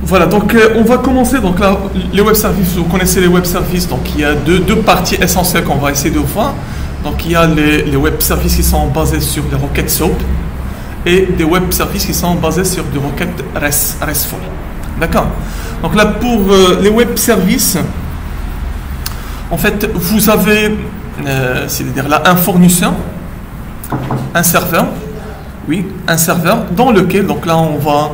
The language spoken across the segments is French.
Voilà, donc on va commencer. Donc là, les web services, vous connaissez les web services. Donc il y a deux parties essentielles qu'on va essayer de voir. Donc il y a les web services qui sont basés sur des requêtes SOAP et des web services qui sont basés sur des requêtes RESTful. D'accord. Donc là, pour les web services, en fait, vous avez, c'est-à-dire là, un fournisseur, un serveur, oui, un serveur dans lequel, donc là, on va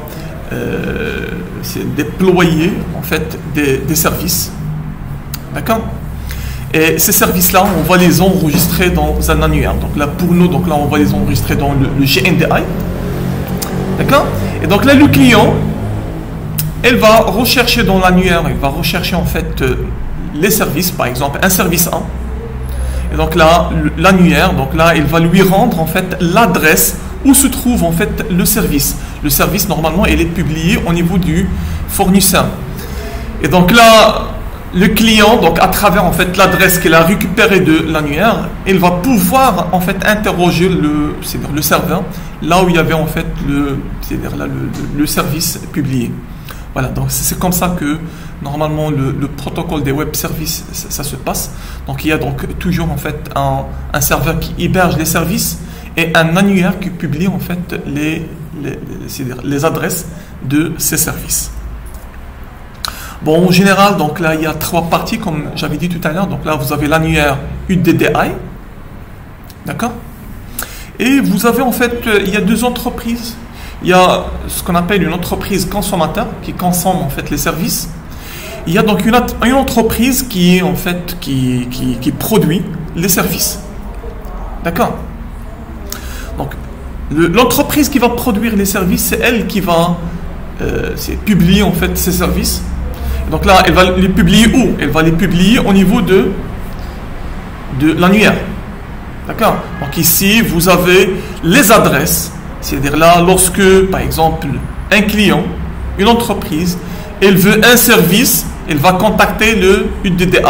déployer en fait des services, d'accord. Et ces services-là, on va les enregistrer dans un annuaire. Donc là, pour nous, donc là, on va les enregistrer dans le GNDI, d'accord. Et donc là, le client, elle va rechercher dans l'annuaire, il va rechercher en fait les services, par exemple un service 1. Et donc là, l'annuaire, donc là, il va lui rendre en fait l'adresse où se trouve en fait le service. Le service, normalement, il est publié au niveau du fournisseur. Et donc là, le client, donc à travers en fait l'adresse qu'il a récupérée de l'annuaire, il va pouvoir en fait interroger le serveur là où il y avait en fait le service publié. Voilà, donc c'est comme ça que normalement le protocole des web services ça se passe. Donc il y a donc toujours en fait un serveur qui héberge les services et un annuaire qui publie en fait les adresses de ces services. Bon, en général, donc là il y a trois parties comme j'avais dit tout à l'heure. Donc là vous avez l'annuaire UDDI, d'accord. Et vous avez en fait, il y a deux entreprises. Il y a ce qu'on appelle une entreprise consommateur qui consomme en fait les services. Il y a donc une entreprise qui est en fait qui produit les services. D'accord. Donc l'entreprise qui va produire les services, c'est elle qui va publier en fait ces services. Et donc là, elle va les publier où? Elle va les publier au niveau de l'annuaire. D'accord. Donc ici, vous avez les adresses. C'est-à-dire là, lorsque, par exemple, un client, une entreprise, elle veut un service, elle va contacter le UDDI.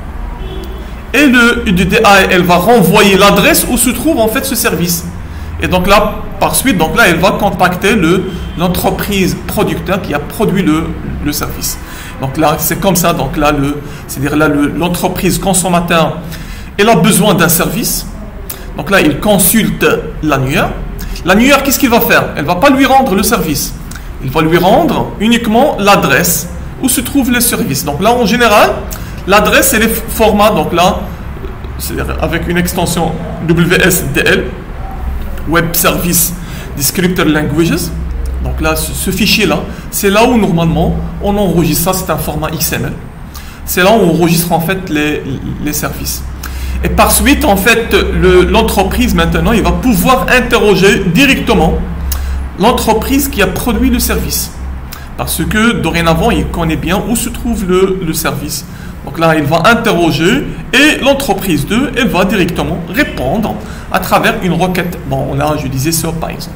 Et le UDDI, elle va renvoyer l'adresse où se trouve en fait ce service. Et donc là, par suite, donc là, elle va contacter l'entreprise producteur qui a produit le service. Donc là, c'est comme ça. Donc là, c'est-à-dire là, l'entreprise consommateur, elle a besoin d'un service. Donc là, il consulte l'annuaire. L'annuaire, qu'est-ce qu'il va faire? Elle ne va pas lui rendre le service. Il va lui rendre uniquement l'adresse où se trouve le service. Donc là, en général, l'adresse, elle est format, donc là, c'est-à-dire avec une extension WSDL, Web Service Descriptor Languages. Donc là, ce fichier-là, c'est là où normalement on enregistre ça, c'est un format XML. C'est là où on enregistre en fait les services. Et par suite, en fait, l'entreprise, maintenant, il va pouvoir interroger directement l'entreprise qui a produit le service. Parce que, dorénavant, il connaît bien où se trouve le service. Donc là, il va interroger et l'entreprise 2, elle va directement répondre à travers une requête. Bon, là, je disais ça, par exemple.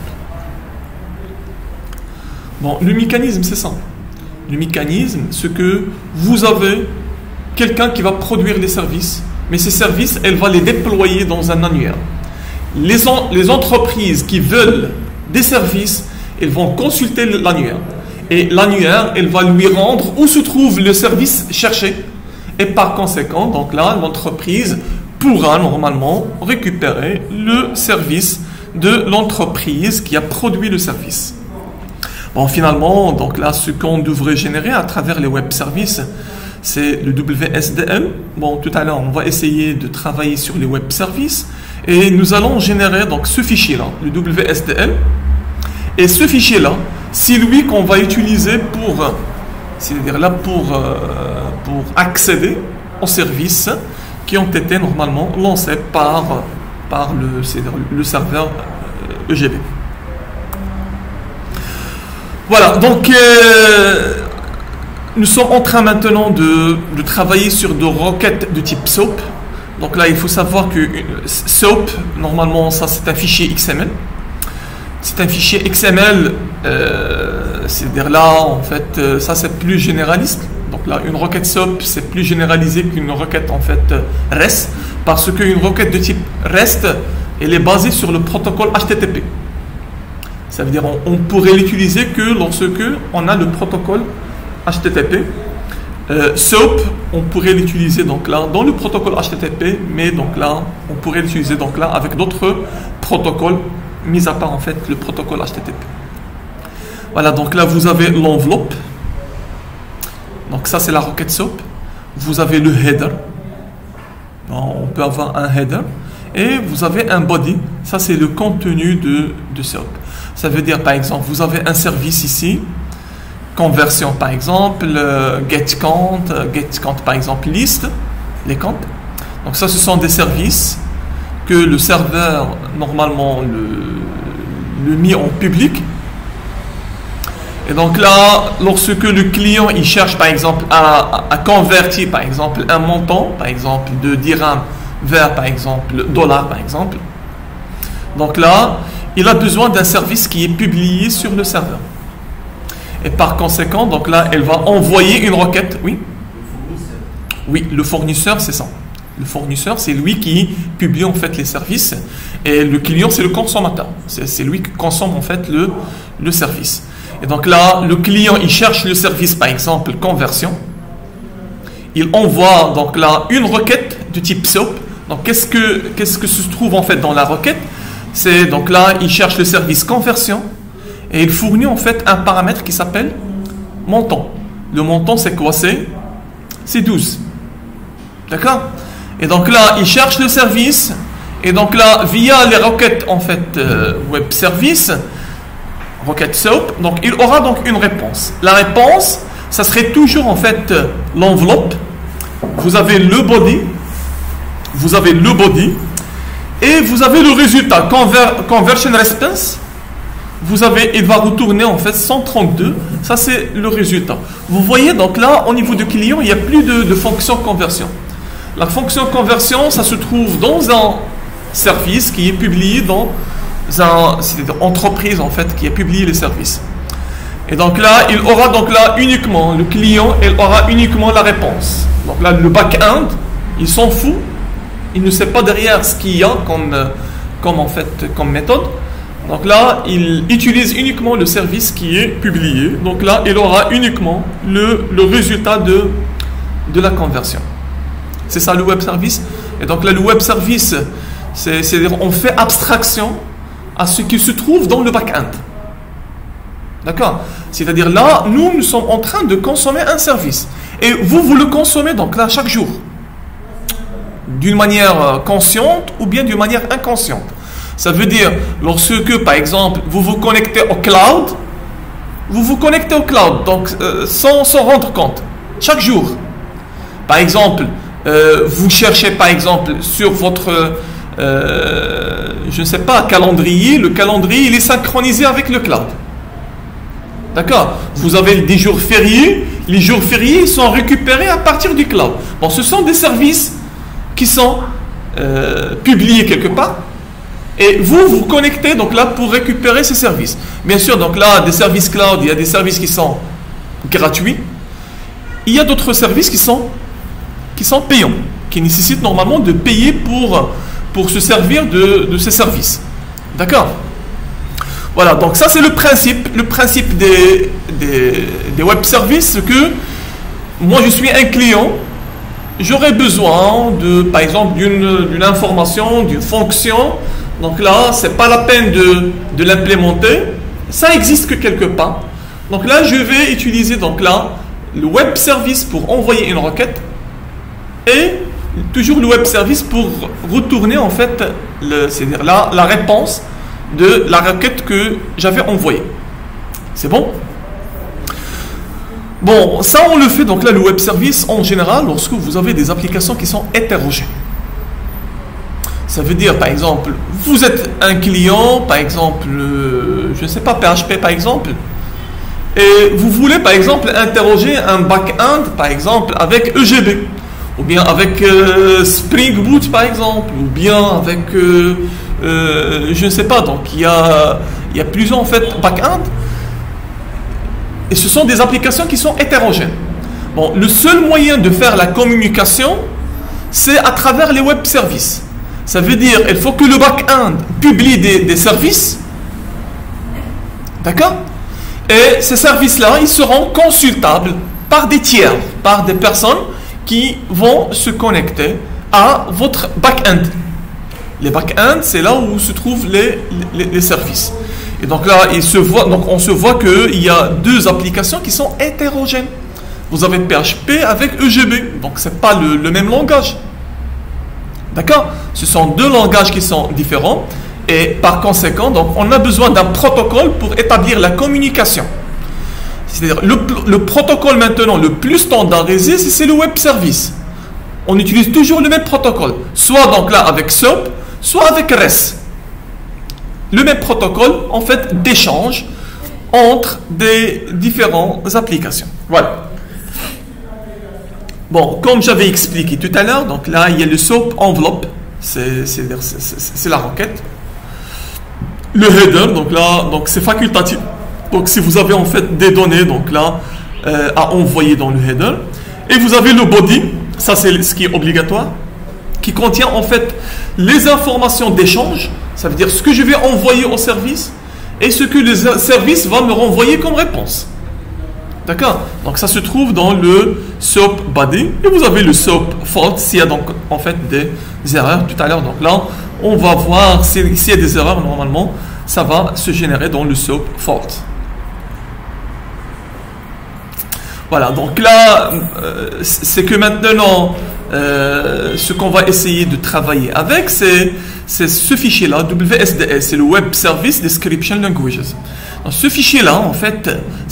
Bon, le mécanisme, c'est ça. Le mécanisme, c'est que vous avez quelqu'un qui va produire les services. Mais ces services, elle va les déployer dans un annuaire. Les entreprises qui veulent des services, elles vont consulter l'annuaire. Et l'annuaire, elle va lui rendre où se trouve le service cherché. Et par conséquent, donc là, l'entreprise pourra normalement récupérer le service de l'entreprise qui a produit le service. Bon, finalement, donc là, ce qu'on devrait générer à travers les web services, c'est le WSDL. Bon, tout à l'heure, on va essayer de travailler sur les web services et nous allons générer donc ce fichier-là, le WSDL. Et ce fichier-là, c'est lui qu'on va utiliser c'est-à-dire là pour accéder aux services qui ont été normalement lancés par le serveur EGB. Voilà, donc nous sommes en train maintenant de travailler sur des requêtes de type SOAP. Donc là, il faut savoir que SOAP, normalement, ça c'est un fichier XML. C'est un fichier XML, c'est-à-dire là, en fait, ça c'est plus généraliste. Donc là, une requête SOAP, c'est plus généralisé qu'une requête en fait REST, parce qu'une requête de type REST, elle est basée sur le protocole HTTP. Ça veut dire qu'on pourrait l'utiliser que lorsque on a le protocole HTTP. SOAP, on pourrait l'utiliser donc là dans le protocole HTTP, mais donc là, on pourrait l'utiliser donc là avec d'autres protocoles, mis à part en fait le protocole HTTP. Voilà, donc là vous avez l'enveloppe. Donc ça c'est la requête SOAP. Vous avez le header. On peut avoir un header. Et vous avez un body. Ça c'est le contenu de SOAP. Ça veut dire par exemple, vous avez un service ici. Conversion par exemple, getCount par exemple, liste, les comptes. Donc ça ce sont des services que le serveur normalement le met en public. Et donc là, lorsque le client il cherche par exemple à convertir par exemple un montant, par exemple de dirham vers par exemple dollar par exemple. Donc là, il a besoin d'un service qui est publié sur le serveur. Et par conséquent, donc là, elle va envoyer une requête. Oui. Oui, le fournisseur, c'est ça. Le fournisseur, c'est lui qui publie en fait les services. Et le client, c'est le consommateur. C'est lui qui consomme en fait le service. Et donc là, le client, il cherche le service, par exemple, conversion. Il envoie donc là une requête du type SOAP. Donc qu'est-ce que se trouve en fait dans la requête? C'est donc là, il cherche le service conversion. Et il fournit en fait un paramètre qui s'appelle montant. Le montant c'est quoi? C'est 12. D'accord? Et donc là, il cherche le service. Et donc là, via les requêtes en fait web service, requête SOAP, donc il aura donc une réponse. La réponse, ça serait toujours en fait l'enveloppe. Vous avez le body. Vous avez le body. Et vous avez le résultat, conversion response. Vous avez, il va retourner en fait 132, ça c'est le résultat. Vous voyez donc là, au niveau du client, il n'y a plus de fonction conversion. La fonction conversion, ça se trouve dans un service qui est publié dans une entreprise en fait qui a publié les services. Et donc là, il aura donc là uniquement, le client, il aura uniquement la réponse. Donc là, le back-end, il s'en fout, il ne sait pas derrière ce qu'il y a comme méthode. Donc là, il utilise uniquement le service qui est publié. Donc là, il aura uniquement le résultat de la conversion. C'est ça le web service. Et donc là, le web service, c'est-à-dire on fait abstraction à ce qui se trouve dans le back-end. D'accord? C'est-à-dire là, nous sommes en train de consommer un service. Et vous le consommez donc là chaque jour. D'une manière consciente ou bien d'une manière inconsciente. Ça veut dire, lorsque, par exemple, vous vous connectez au cloud, donc sans rendre compte, chaque jour. Par exemple, vous cherchez, par exemple, sur votre, je ne sais pas, calendrier, le calendrier, il est synchronisé avec le cloud. D'accord? Vous avez des jours fériés, les jours fériés sont récupérés à partir du cloud. Bon, ce sont des services qui sont publiés quelque part. Et vous connectez donc là pour récupérer ces services. Bien sûr, donc là, des services cloud, il y a des services qui sont gratuits. Il y a d'autres services qui sont payants, qui nécessitent normalement de payer pour se servir de ces services. D'accord? Voilà, donc ça c'est le principe des web services, que moi je suis un client, j'aurais besoin par exemple d'une information, d'une fonction. Donc là, c'est pas la peine de l'implémenter. Ça existe que quelque part. Donc là, je vais utiliser donc là le web service pour envoyer une requête et toujours le web service pour retourner en fait c'est-à-dire la réponse de la requête que j'avais envoyée. C'est bon? Bon, ça on le fait donc là le web service en général lorsque vous avez des applications qui sont hétérogènes. Ça veut dire, par exemple, vous êtes un client, par exemple, je ne sais pas, PHP par exemple, et vous voulez, par exemple, interroger un back-end, par exemple, avec EGB, ou bien avec Spring Boot, par exemple, ou bien avec, je ne sais pas, donc il y a plusieurs, en fait, back-end, et ce sont des applications qui sont hétérogènes. Bon, le seul moyen de faire la communication, c'est à travers les web services. Ça veut dire qu'il faut que le back-end publie des services. D'accord? Et ces services-là, ils seront consultables par des tiers, par des personnes qui vont se connecter à votre back-end. Les back-end, c'est là où se trouvent les services. Et donc là, on se voit qu'il y a deux applications qui sont hétérogènes. Vous avez PHP avec EGB, donc ce n'est pas le même langage. D'accord? Ce sont deux langages qui sont différents. Et par conséquent, donc, on a besoin d'un protocole pour établir la communication. C'est-à-dire, le protocole maintenant le plus standardisé, c'est le web service. On utilise toujours le même protocole. Soit donc là avec SOAP, soit avec REST. Le même protocole, en fait, d'échange entre des différentes applications. Voilà. Bon, comme j'avais expliqué tout à l'heure, donc là, il y a le SOAP envelope. C'est la requête. Le header, donc là, donc c'est facultatif. Donc si vous avez en fait des données, donc là, à envoyer dans le header. Et vous avez le body, ça c'est ce qui est obligatoire, qui contient en fait les informations d'échange. Ça veut dire ce que je vais envoyer au service et ce que le service va me renvoyer comme réponse. D'accord? Donc ça se trouve dans le SOAP body. Et vous avez le SOAP fault s'il y a donc en fait des erreurs tout à l'heure. Donc là, on va voir s'il y a des erreurs, normalement, ça va se générer dans le SOAP fault. Voilà, donc là, c'est que maintenant, ce qu'on va essayer de travailler avec, c'est ce fichier-là, WSDL, c'est le Web Service Description Languages. Donc, ce fichier-là, en fait,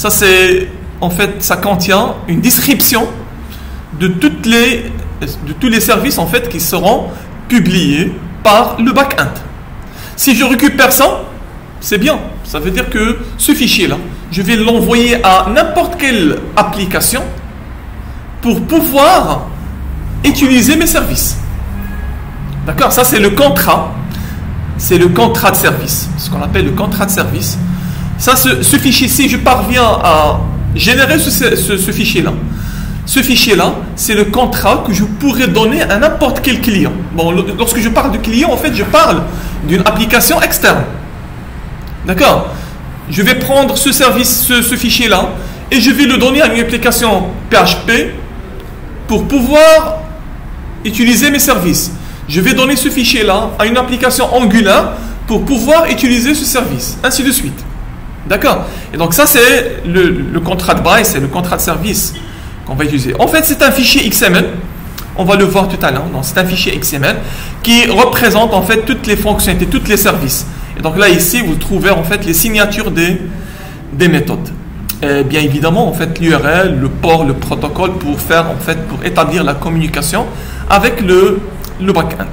ça contient une description de tous les services, en fait, qui seront publiés par le back-end. Si je récupère ça, c'est bien. Ça veut dire que ce fichier-là, je vais l'envoyer à n'importe quelle application pour pouvoir utiliser mes services. D'accord? Ça, c'est le contrat. C'est le contrat de service. Ce qu'on appelle le contrat de service. Ça, ce fichier-ci, je parviens à générer ce fichier-là. Ce fichier-là, c'est le contrat que je pourrais donner à n'importe quel client. Bon, lorsque je parle de client, en fait, je parle d'une application externe. D'accord? Je vais prendre ce service, ce fichier-là, et je vais le donner à une application PHP pour pouvoir utiliser mes services. Je vais donner ce fichier-là à une application Angular pour pouvoir utiliser ce service, ainsi de suite. D'accord? Et donc ça, c'est le contrat de bail, c'est le contrat de service qu'on va utiliser. En fait, c'est un fichier XML. On va le voir tout à l'heure. C'est un fichier XML qui représente en fait toutes les fonctionnalités, tous les services. Et donc là, ici, vous trouvez en fait les signatures des méthodes. Et bien évidemment, en fait, l'URL, le port, le protocole pour établir la communication avec le back-end.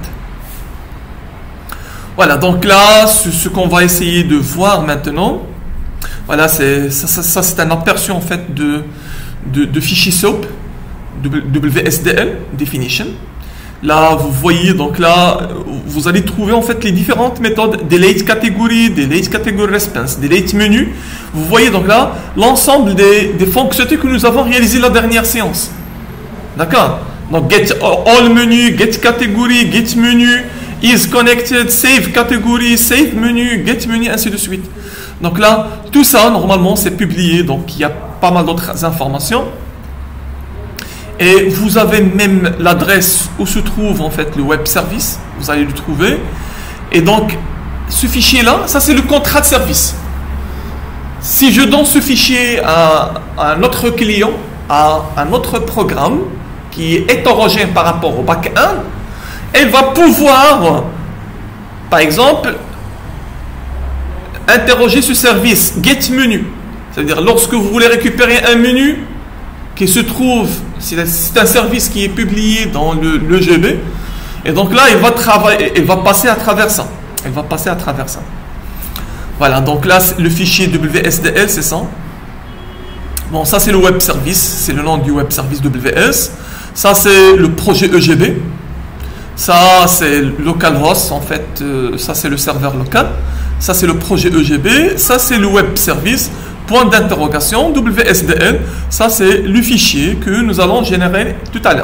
Voilà, donc là, ce qu'on va essayer de voir maintenant, voilà, c'est un aperçu en fait de fichier SOAP, WSDL, definition. Là, vous voyez, donc là, vous allez trouver en fait les différentes méthodes, delete category, delete category response, delete menu. Vous voyez donc là l'ensemble des fonctionnalités que nous avons réalisées la dernière séance. D'accord? Donc get all menu, get category, get menu, is connected, save category, save menu, get menu, ainsi de suite. Donc là, tout ça, normalement, c'est publié, donc il y a pas mal d'autres informations. Et vous avez même l'adresse où se trouve en fait le web service, vous allez le trouver. Et donc, ce fichier-là, ça c'est le contrat de service. Si je donne ce fichier à un autre client, à un autre programme qui est hétérogène par rapport au back-end, elle va pouvoir, par exemple, interroger ce service get menu. C'est-à-dire lorsque vous voulez récupérer un menu qui se trouve, c'est un service qui est publié dans le GB, et donc là, elle va passer à travers ça. Elle va passer à travers ça. Voilà, donc là, le fichier WSDL, c'est ça. Bon, ça, c'est le web service, c'est le nom du web service WS. Ça, c'est le projet EGB. Ça, c'est localhost, en fait, ça, c'est le serveur local. Ça, c'est le projet EGB. Ça, c'est le web service. Point d'interrogation, WSDL, ça c'est le fichier que nous allons générer tout à l'heure.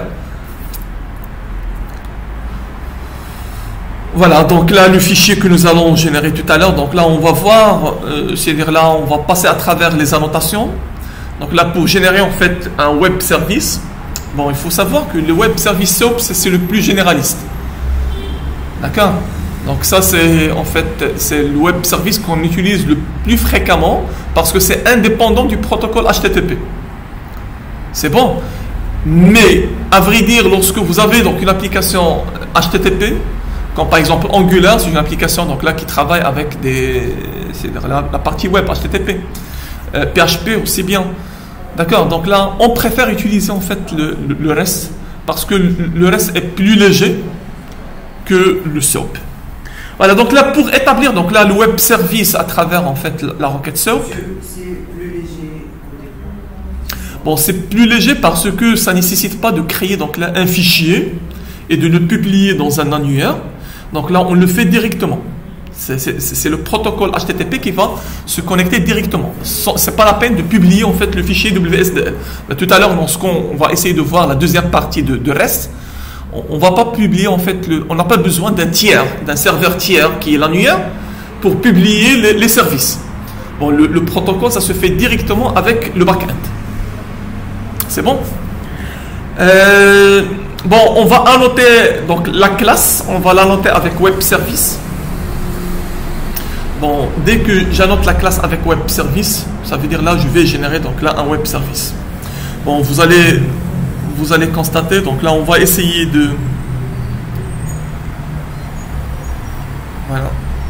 Voilà, donc là le fichier que nous allons générer tout à l'heure, donc là on va voir, c'est-à-dire là on va passer à travers les annotations. Donc là, pour générer en fait un web service, bon, il faut savoir que le web service SOAP, c'est le plus généraliste. D'accord? Donc ça, c'est en fait, c'est le web service qu'on utilise le plus fréquemment parce que c'est indépendant du protocole HTTP. C'est bon. Mais, à vrai dire, lorsque vous avez donc une application HTTP, comme par exemple Angular, c'est une application donc là qui travaille avec la partie web HTTP, PHP aussi bien. D'accord. Donc là, on préfère utiliser en fait le reste parce que le reste est plus léger que le SOAP. Voilà. Donc là, pour établir donc là le web service à travers en fait la requête SOAP. C'est plus léger. Bon, c'est plus léger parce que ça ne nécessite pas de créer donc là un fichier et de le publier dans un annuaire. Donc là, on le fait directement. C'est le protocole HTTP qui va se connecter directement. C'est pas la peine de publier en fait le fichier WSDL. Tout à l'heure, lorsqu'on va essayer de voir la deuxième partie de REST, on va pas publier en fait, on n'a pas besoin d'un tiers, d'un serveur tiers qui est l'annuaire pour publier les services. Bon, le protocole, ça se fait directement avec le back-end. C'est bon? Bon, on va annoter donc la classe, on va l'annoter avec web service. Bon, dès que j'annote la classe avec web service, ça veut dire là je vais générer donc là un web service. Bon, vous allez constater, donc là on va essayer de voilà.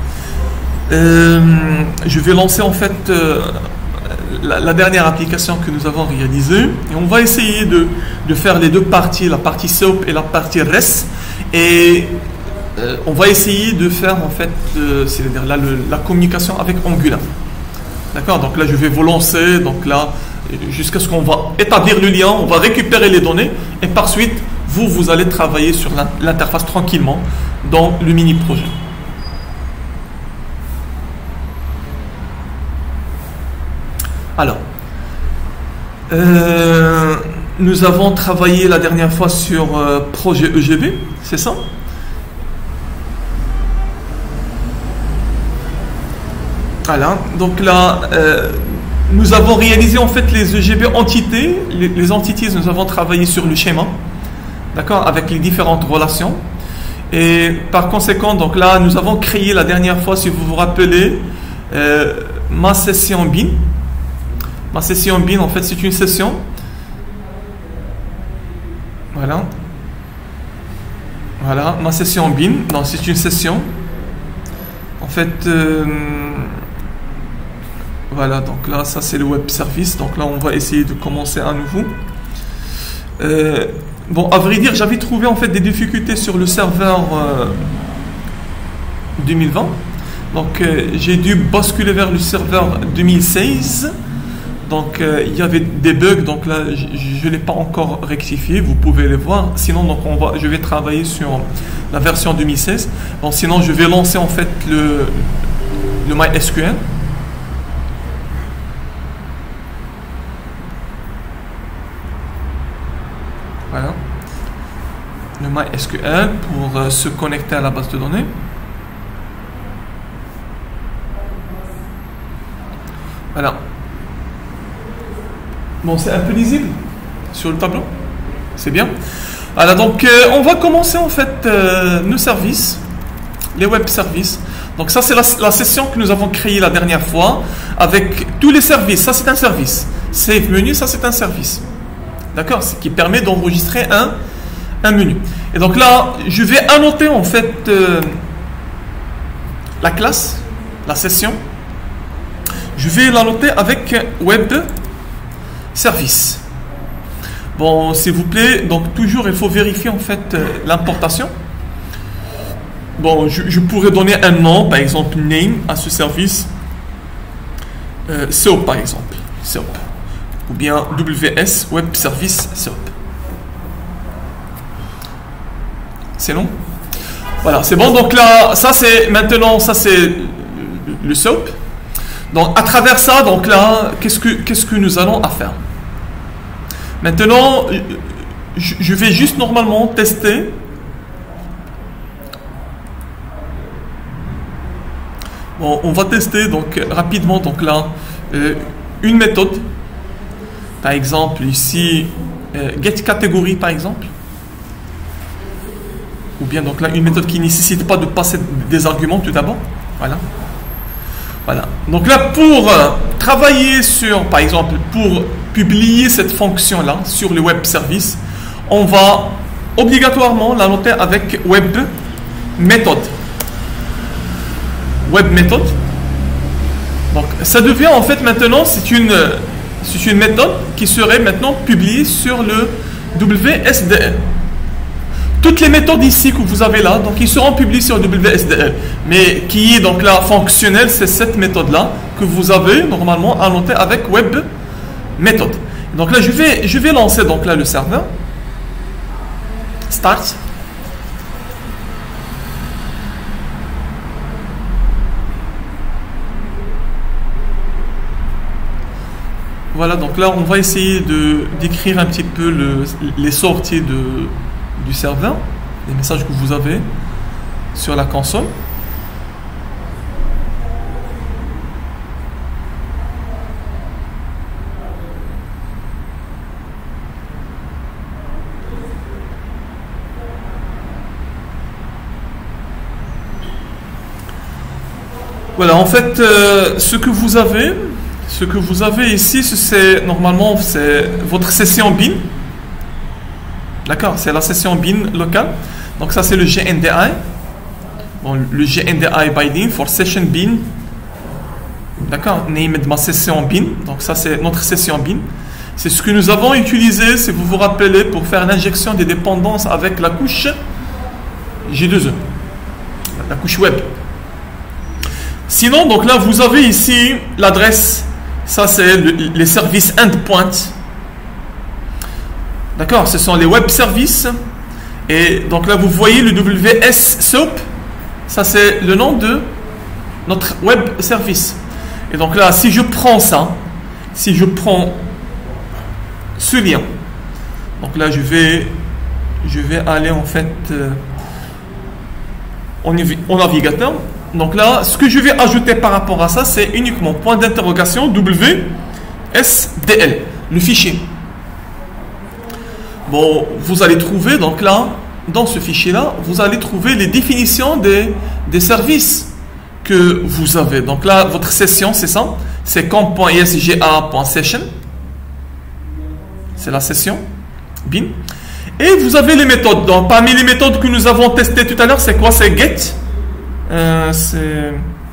Je vais lancer en fait la dernière application que nous avons réalisée et on va essayer de faire les deux parties, la partie SOAP et la partie REST, et on va essayer de faire en fait c'est-à-dire là la communication avec Angular. D'accord. Donc là je vais vous lancer donc là jusqu'à ce qu'on va établir le lien, on va récupérer les données et par suite vous allez travailler sur l'interface tranquillement dans le mini projet. Alors, nous avons travaillé la dernière fois sur projet EGB, c'est ça? Voilà, donc là, nous avons réalisé en fait les EGB entités, les entities, nous avons travaillé sur le schéma, d'accord, avec les différentes relations. Et par conséquent, donc là, nous avons créé la dernière fois, si vous vous rappelez, ma session bin. Ma session bin, en fait, c'est une session. Voilà. Voilà, ma session bin. Donc, c'est une session. En fait, voilà, donc là, ça c'est le web service. Donc là, on va essayer de commencer à nouveau. Bon, à vrai dire, j'avais trouvé en fait des difficultés sur le serveur 2020. Donc, j'ai dû basculer vers le serveur 2016. Donc, il y avait des bugs. Donc là, je ne l'ai pas encore rectifié. Vous pouvez les voir. Sinon, donc, je vais travailler sur la version 2016. Bon, sinon, je vais lancer en fait le MySQL. Voilà. Le MySQL pour se connecter à la base de données. Voilà. Bon, c'est un peu lisible sur le tableau. C'est bien. Voilà, donc on va commencer en fait nos services, les web services. Donc ça, c'est la session que nous avons créée la dernière fois avec tous les services. Ça, c'est un service. Save menu, ça, c'est un service. D'accord? Ce qui permet d'enregistrer un menu. Et donc là, je vais annoter en fait la classe, la session. Je vais l'annoter avec web service. Bon, s'il vous plaît, donc toujours il faut vérifier en fait l'importation. Bon, je pourrais donner un nom, par exemple name à ce service, SOAP par exemple, SOAP, ou bien WS web service SOAP. C'est long. Voilà, c'est bon. Donc là, ça c'est maintenant, ça c'est le SOAP. Donc à travers ça, donc là, qu'est-ce que nous allons à faire? Maintenant, je vais juste normalement tester. Bon, on va tester donc rapidement donc là une méthode. par exemple, ici, get catégorie, par exemple. Ou bien, donc là, une méthode qui ne nécessite pas de passer des arguments tout d'abord. Voilà. Voilà. Donc là, pour travailler sur, par exemple, pour publier cette fonction-là sur le web service, on va obligatoirement la noter avec web méthode. Web méthode. Donc ça devient en fait maintenant, c'est une méthode qui serait maintenant publiée sur le WSDL. Toutes les méthodes ici que vous avez là, donc ils seront publiés sur WSDL. Mais qui est donc là fonctionnelle, c'est cette méthode-là que vous avez normalement à noter avec web méthode. Donc là, je vais lancer donc là le serveur. Start. Voilà, donc là, on va essayer d'écrire un petit peu les sorties du serveur, les messages que vous avez sur la console. Voilà, en fait, ce que vous avez ici, c'est normalement c'est votre session bin. D'accord, c'est la session bin locale. Donc ça c'est le GNDI. Bon, le GNDI binding for session bin. D'accord, named ma session bin. Donc ça c'est notre session bin. C'est ce que nous avons utilisé, si vous vous rappelez, pour faire l'injection des dépendances avec la couche J2E, la couche web. Sinon, donc là vous avez ici l'adresse. Ça c'est les services endpoint. D'accord, ce sont les web services. Et donc là, vous voyez le WS SOAP. Ça, c'est le nom de notre web service. Et donc là, si je prends ça, si je prends ce lien, donc là, je vais aller en fait au navigateur. Donc là, ce que je vais ajouter par rapport à ça, c'est uniquement point d'interrogation WSDL, le fichier. Bon, vous allez trouver, donc là, dans ce fichier-là, vous allez trouver les définitions des services que vous avez. Donc là, votre session, c'est ça. C'est com.isga.session. C'est la session. Bin. Et vous avez les méthodes. Donc, parmi les méthodes que nous avons testées tout à l'heure, c'est quoi? C'est get. C'est...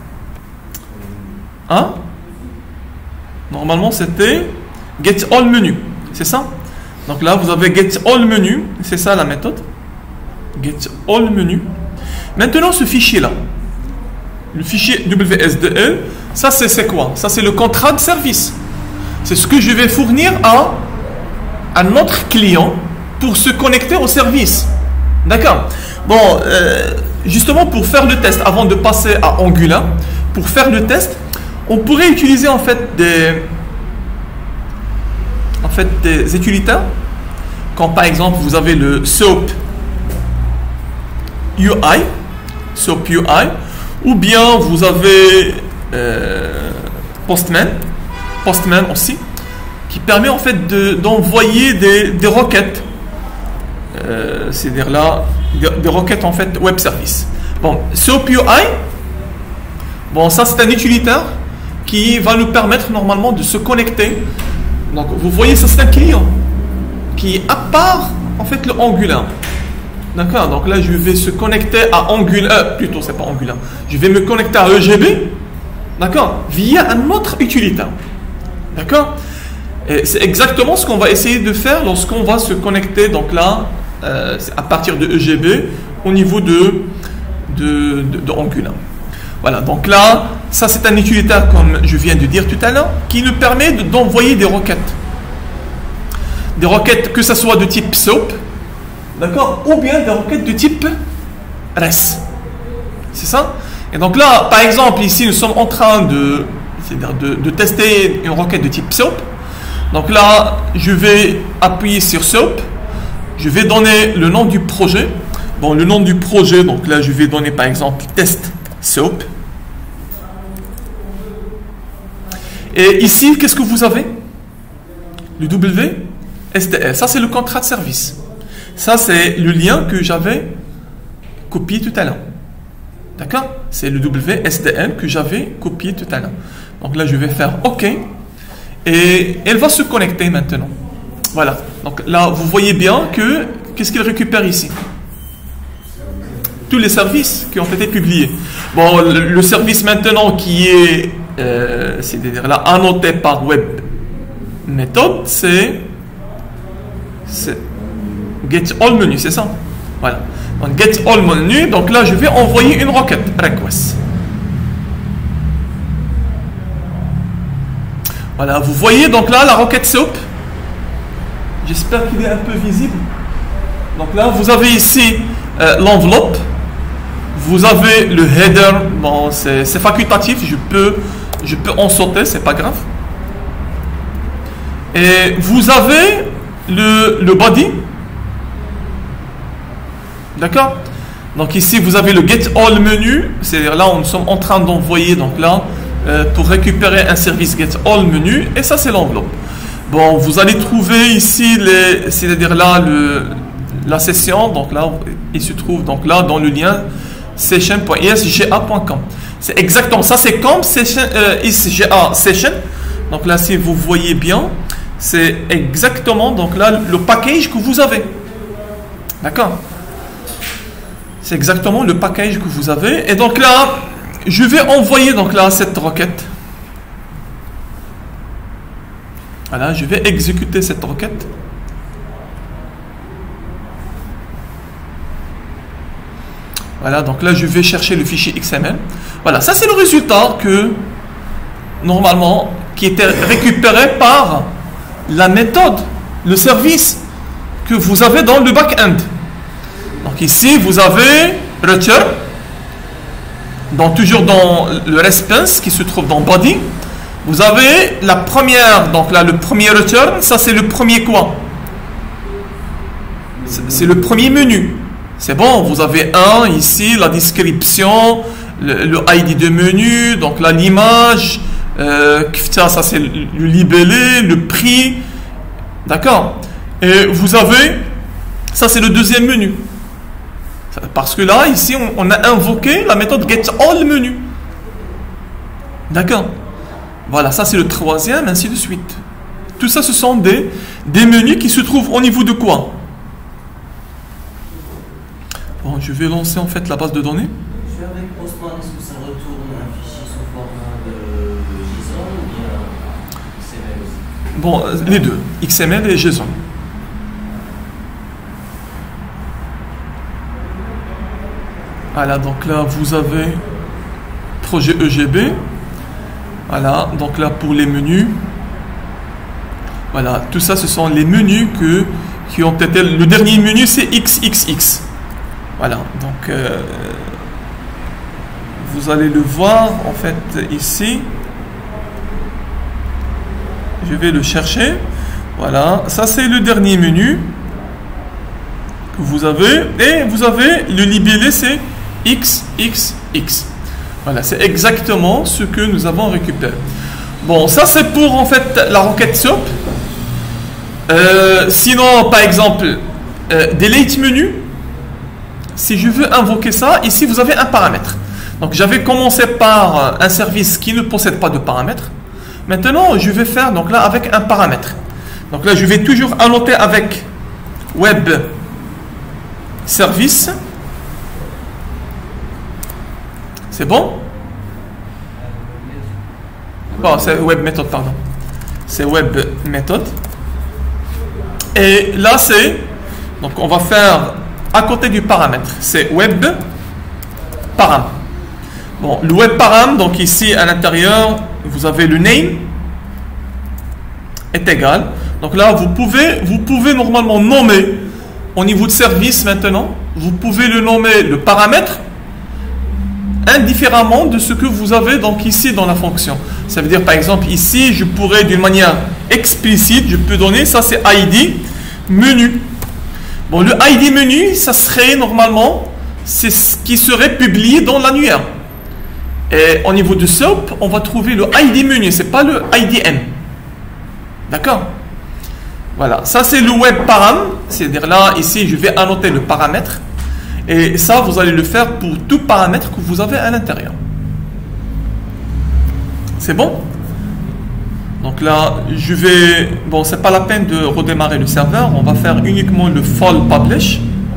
Hein? Normalement, c'était get all menu. C'est ça? Donc là, vous avez get all menu, c'est ça la méthode. Get all menu. Maintenant, ce fichier-là, le fichier WSDL, ça c'est quoi? Ça c'est le contrat de service. C'est ce que je vais fournir à notre client pour se connecter au service. D'accord? Bon, justement pour faire le test, avant de passer à Angular, pour faire le test, on pourrait utiliser en fait des utilitaires, comme par exemple vous avez le SOAP UI, ou bien vous avez Postman aussi, qui permet en fait d'envoyer des requêtes, c'est-à-dire là des requêtes en fait web service. Bon, SOAP UI, bon ça c'est un utilitaire qui va nous permettre normalement de se connecter. Donc vous voyez, ça c'est un client qui est à part en fait le Angular. D'accord, donc là je vais se connecter à Angular, plutôt c'est pas Angular, je vais me connecter à EGB, d'accord, via un autre utilitaire. D'accord, et c'est exactement ce qu'on va essayer de faire lorsqu'on va se connecter, donc là à partir de EGB au niveau de Angular. Voilà, donc là, ça c'est un utilitaire, comme je viens de dire tout à l'heure, qui nous permet d'envoyer des requêtes. Des requêtes que ce soit de type SOAP, d'accord, ou bien des requêtes de type REST. C'est ça? Et donc là, par exemple, ici, nous sommes en train de tester une requête de type SOAP. Donc là, je vais appuyer sur SOAP. Je vais donner le nom du projet. Bon, le nom du projet, donc là, je vais donner par exemple test SOAP. Et ici, qu'est-ce que vous avez? Le WSDL, ça c'est le contrat de service. Ça c'est le lien que j'avais copié tout à l'heure. D'accord? C'est le WSDL que j'avais copié tout à l'heure. Donc là je vais faire OK. Et elle va se connecter maintenant. Voilà. Donc là vous voyez bien que qu'est-ce qu'il récupère ici? Tous les services qui ont été publiés. Bon, le service maintenant qui est c'est-à-dire là annoté par web méthode, c'est get all menu, c'est ça. Voilà. Donc get all menu. Donc là, je vais envoyer une requête request. Voilà. Vous voyez donc là la requête SOAP. J'espère qu'il est un peu visible. Donc là, vous avez ici l'enveloppe. Vous avez le header. Bon, c'est facultatif. Je peux en sauter, c'est pas grave. Et vous avez le body. D'accord? Donc ici vous avez le get all menu, c'est-à-dire là nous sommes en train d'envoyer donc là pour récupérer un service get all menu, et ça c'est l'enveloppe. Bon, vous allez trouver ici c'est-à-dire là la session, donc là il se trouve donc là dans le lien session.isga.com. C'est exactement ça, c'est comme isga session. Donc là si vous voyez bien, c'est exactement donc là le package que vous avez. D'accord? C'est exactement le package que vous avez. Et donc là, je vais envoyer donc là cette requête. Voilà, je vais exécuter cette requête. Voilà, donc là je vais chercher le fichier XML. Voilà, ça c'est le résultat que normalement qui était récupéré par la méthode, le service que vous avez dans le back-end. Donc ici vous avez return, donc toujours dans le response qui se trouve dans body. Vous avez la première, donc là le premier return, ça c'est le premier quoi? C'est le premier menu. C'est bon, vous avez un ici, la description, le ID de menu, donc là l'image, ça c'est le libellé, le prix, d'accord? Et vous avez, ça c'est le deuxième menu. Parce que là, ici, on a invoqué la méthode getAllMenu. D'accord? Voilà, ça c'est le troisième, ainsi de suite. Tout ça, ce sont des menus qui se trouvent au niveau de quoi? Bon, je vais lancer en fait la base de données. Je vais avec Postman, est-ce que ça retourne un fichier sous format de JSON ou bien XML aussi? Bon, les deux, XML et JSON. Voilà, donc là vous avez projet EGB. Voilà, donc là pour les menus. Voilà, tout ça ce sont les menus qui ont été. Le dernier menu c'est XXX. Voilà, donc vous allez le voir en fait ici. Je vais le chercher. Voilà, ça c'est le dernier menu que vous avez. Et vous avez le libellé, c'est XXX. Voilà, c'est exactement ce que nous avons récupéré. Bon, ça c'est pour en fait la requête SOAP. Sinon, par exemple, delete menu. Si je veux invoquer ça, ici vous avez un paramètre. Donc j'avais commencé par un service qui ne possède pas de paramètre. Maintenant, je vais faire donc là avec un paramètre. Donc là, je vais toujours annoter avec web service. C'est bon? Bon, c'est web méthode, pardon. C'est web méthode. Et là, c'est... Donc, on va faire à côté du paramètre. C'est web param. Bon, le web param, donc ici à l'intérieur, vous avez le name est égal. Donc là, vous pouvez normalement nommer au niveau de service maintenant, vous pouvez le nommer le paramètre indifféremment de ce que vous avez donc ici dans la fonction. Ça veut dire par exemple ici, je pourrais d'une manière explicite, je peux donner, ça c'est ID menu. Bon, le ID menu, ça serait normalement, c'est ce qui serait publié dans l'annuaire. Et au niveau du SOAP, on va trouver le ID menu, c'est pas le IDM. D'accord? Voilà, ça c'est le web param, c'est-à-dire là, ici, je vais annoter le paramètre. Et ça, vous allez le faire pour tout paramètre que vous avez à l'intérieur. C'est bon? Donc là, je vais... Bon, c'est pas la peine de redémarrer le serveur. On va faire uniquement le fall publish.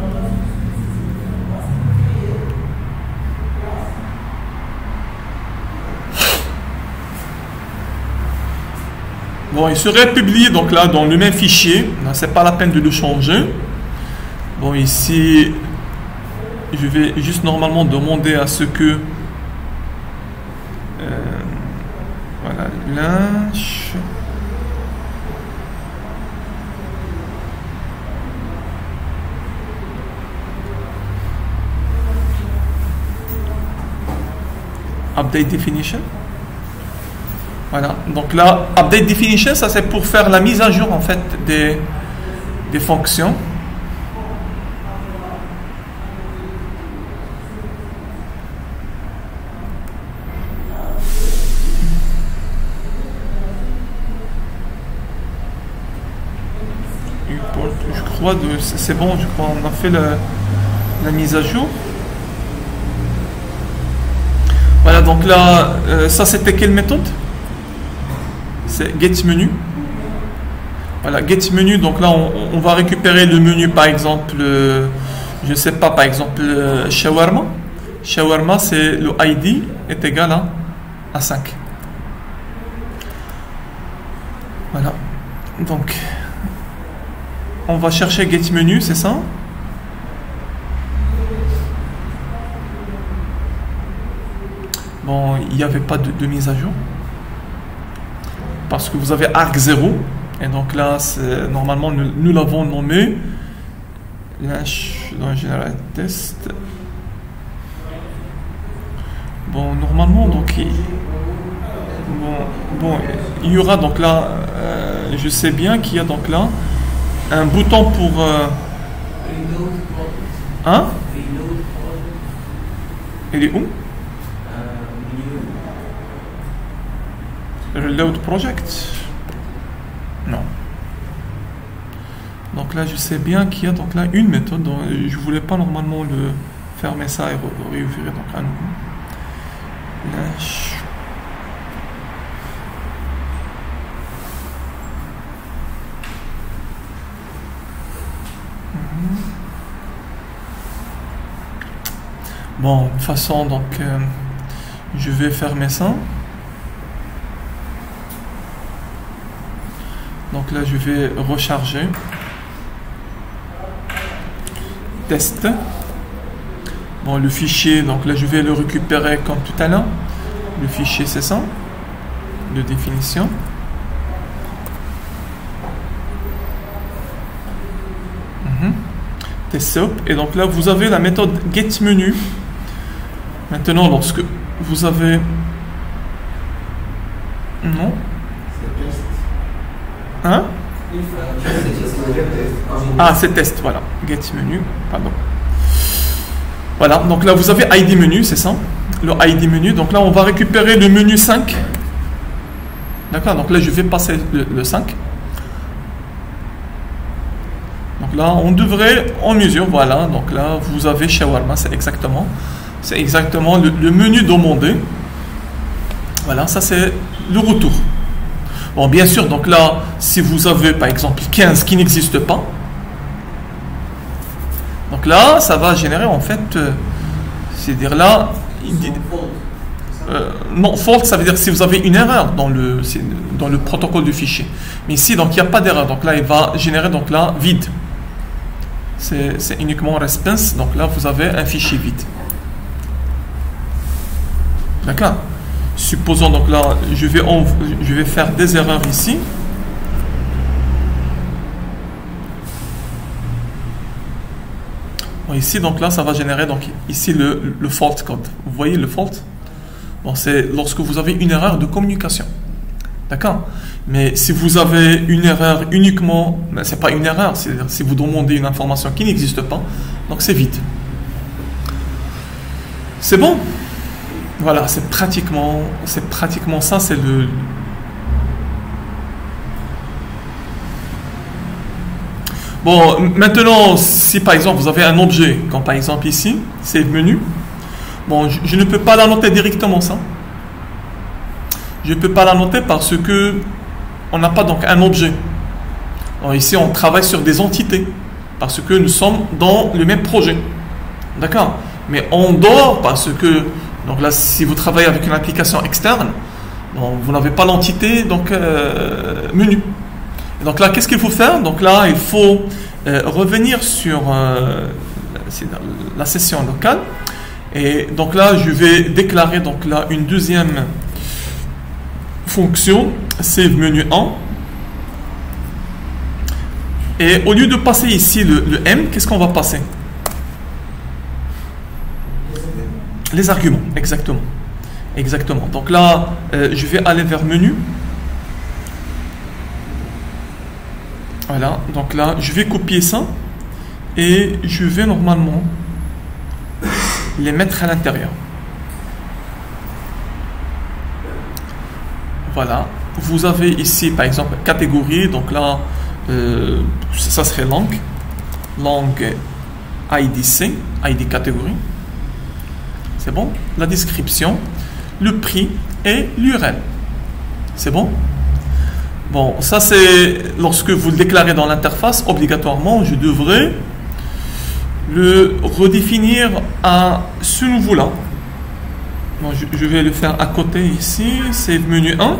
Bon, il serait publié donc là dans le même fichier. C'est pas la peine de le changer. Bon, ici, je vais juste normalement demander à ce que... voilà, lynch. Update definition. Voilà, donc là, update definition, ça c'est pour faire la mise à jour en fait des fonctions. Je crois, c'est bon, je crois, on a fait la mise à jour. Voilà, donc là, ça c'était quelle méthode? C'est get menu. Voilà, get menu, donc là on va récupérer le menu par exemple, je sais pas, par exemple shawarma. Shawarma, c'est le ID est égal à 5. Voilà, donc on va chercher get menu, c'est ça? Bon, il n'y avait pas de mise à jour. Parce que vous avez arc 0. Et donc là, normalement, nous l'avons nommé. Là, dans General Test. Bon, normalement, donc, il y aura donc là, je sais bien qu'il y a donc là un bouton pour... hein? Il est où? Reload project. Non. Donc là, je sais bien qu'il y a donc là une méthode. Donc, je voulais pas normalement le fermer ça et réouvrir donc à nouveau. Là, bon, de toute façon, donc je vais fermer ça. Donc là, je vais recharger. Test. Bon, le fichier, donc là, je vais le récupérer comme tout à l'heure. Le fichier, c'est ça. De définition. Test setup. Et donc là, vous avez la méthode getMenu. Maintenant, lorsque vous avez... Non. Hein? Ah, c'est test, voilà. Get menu, pardon. Voilà, donc là vous avez ID menu, c'est ça? Le ID menu, donc là on va récupérer le menu 5. D'accord, donc là je vais passer le 5. Donc là on devrait, en mesure, voilà, donc là vous avez shawarma, c'est exactement le menu demandé. Voilà, ça c'est le retour. Bon, bien sûr, donc là, si vous avez par exemple 15 qui n'existe pas, donc là, ça va générer en fait, c'est-à-dire là, non, fault, ça veut dire si vous avez une erreur dans le protocole du fichier. Mais ici, donc il n'y a pas d'erreur, donc là, il va générer donc là vide. C'est uniquement response, donc là, vous avez un fichier vide. D'accord? Supposons donc là, je vais faire des erreurs ici. Bon, ici, donc là, ça va générer donc ici le fault code. Vous voyez le fault? Bon, c'est lorsque vous avez une erreur de communication. D'accord? Mais si vous avez une erreur uniquement, ben, c'est pas une erreur, c'est-à-dire si vous demandez une information qui n'existe pas, donc c'est vide. C'est bon? Voilà, c'est pratiquement ça, c'est le... Bon, maintenant, si par exemple vous avez un objet, comme par exemple ici, Save Menu, bon, je ne peux pas l'annoter directement ça. Je ne peux pas l'annoter parce que on n'a pas donc un objet. Alors ici, on travaille sur des entités parce que nous sommes dans le même projet. D'accord? Mais on dort parce que, donc là, si vous travaillez avec une application externe, bon, vous n'avez pas l'entité donc menu. Et donc là, qu'est-ce qu'il faut faire? Donc là, il faut revenir sur la session locale. Et donc là, je vais déclarer donc là une deuxième fonction, save menu 1. Et au lieu de passer ici le M, qu'est-ce qu'on va passer? Les arguments, exactement. Exactement. Donc là, je vais aller vers menu. Voilà, donc là, je vais copier ça et je vais normalement les mettre à l'intérieur. Voilà, vous avez ici par exemple catégorie, donc là, ça serait langue IDC, ID catégorie. C'est bon? La description, le prix et l'URL. C'est bon? Bon, ça c'est lorsque vous le déclarez dans l'interface, obligatoirement, je devrais le redéfinir à ce nouveau-là. Bon, je vais le faire à côté ici, save menu 1.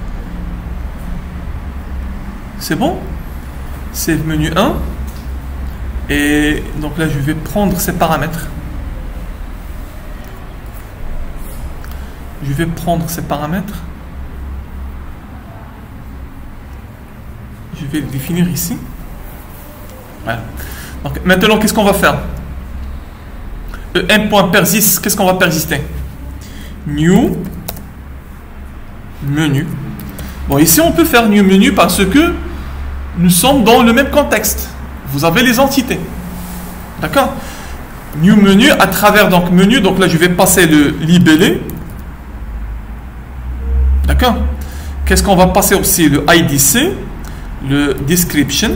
C'est bon? Save menu 1. Et donc là, je vais prendre ces paramètres. Je vais prendre ces paramètres. Je vais le définir ici. Voilà. Donc maintenant, qu'est-ce qu'on va faire? em.persist, qu'est-ce qu'on va persister? New menu. Bon, ici on peut faire new menu parce que nous sommes dans le même contexte. Vous avez les entités. D'accord? New menu à travers donc menu. Donc là, je vais passer le libellé. D'accord? Qu'est-ce qu'on va passer aussi? Le IDC, le description,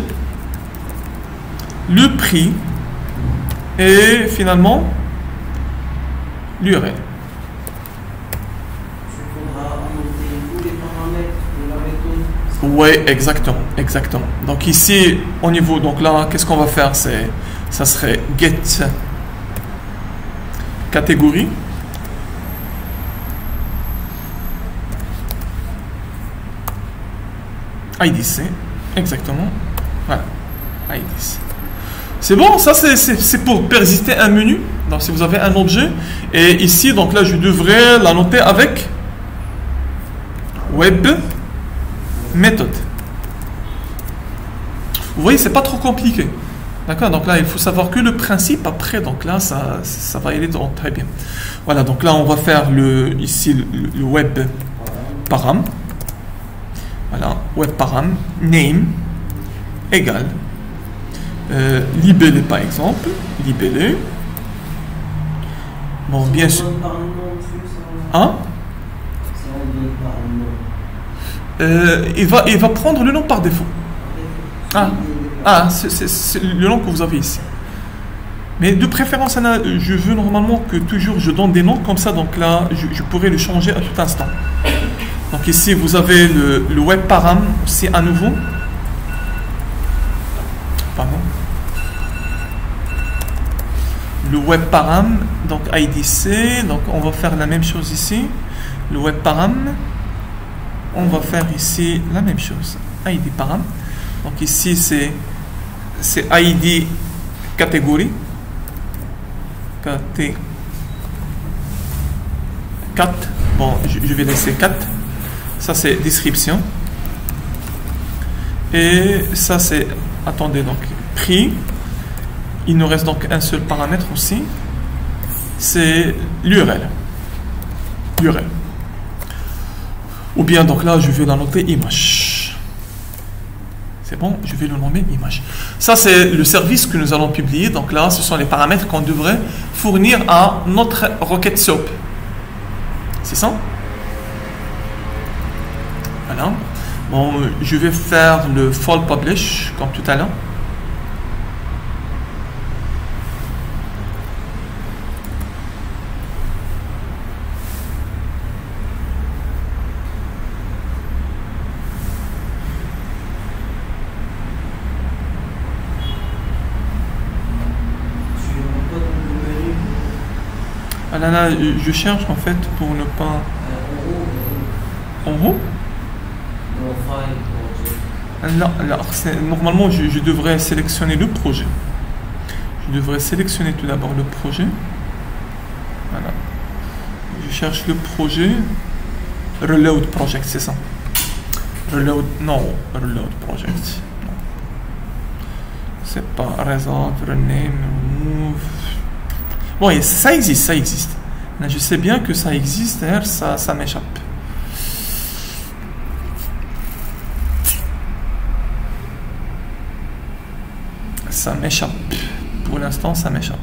le prix et finalement l'URL. Oui, exactement, exactement. Donc ici, au niveau, donc là, qu'est-ce qu'on va faire? Ça serait get catégorie. IDC, exactement. Voilà, IDC. C'est bon, ça c'est pour persister un menu. Donc si vous avez un objet, et ici, donc là, je devrais l'annoter avec web méthode. Vous voyez, c'est pas trop compliqué. D'accord? Donc là, il faut savoir que le principe, après, donc là, ça va aller donc, très bien. Voilà, donc là, on va faire ici le web param. Voilà, web param, name, égal, libellé par exemple, libellé. Bon, bien sûr. Hein? Il va prendre le nom par défaut. C'est le nom que vous avez ici. Mais de préférence, je veux normalement que toujours je donne des noms comme ça, donc là, je pourrais le changer à tout instant. Donc ici, vous avez le web param aussi à nouveau. Pardon. Le web param, donc IDC, donc on va faire la même chose ici. Le web param. On va faire ici la même chose. ID param. Donc ici, c'est ID catégorie. 4. Bon, je vais laisser 4. Ça, c'est description. Et ça, c'est, attendez, donc, prix. Il nous reste donc un seul paramètre aussi. C'est l'URL. l'URL. Ou bien, donc là, je vais la noter image. C'est bon, je vais le nommer image. Ça, c'est le service que nous allons publier. Donc là, ce sont les paramètres qu'on devrait fournir à notre requête SOAP. C'est ça? Voilà. Bon, je vais faire le fall publish, comme tout à l'heure. Ah là, je cherche en fait pour ne pas... En haut? Là, normalement, je devrais sélectionner le projet. Je devrais sélectionner tout d'abord le projet. Voilà. Je cherche le projet. Reload Project, c'est ça. Reload Project. C'est pas Resolve, Rename, Remove. Bon, ça existe. Là, je sais bien que ça existe, ça m'échappe. Ça m'échappe. Pour l'instant, ça m'échappe.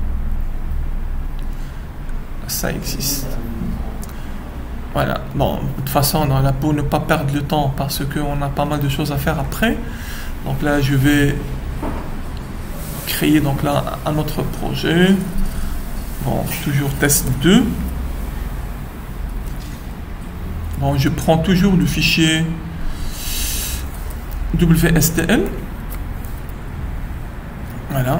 Ça existe. Voilà. Bon, de toute façon, là, pour ne pas perdre le temps, parce qu'on a pas mal de choses à faire après. Donc là, je vais créer donc là un autre projet. Bon, toujours test 2. Bon, je prends toujours le fichier WSTL. Voilà.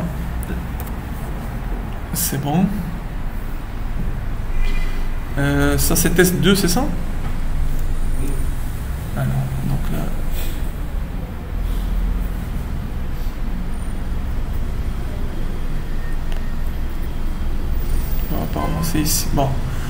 C'est bon. Ça c'est test 2, c'est ça? Alors, donc là. Apparemment c'est ici. Bon,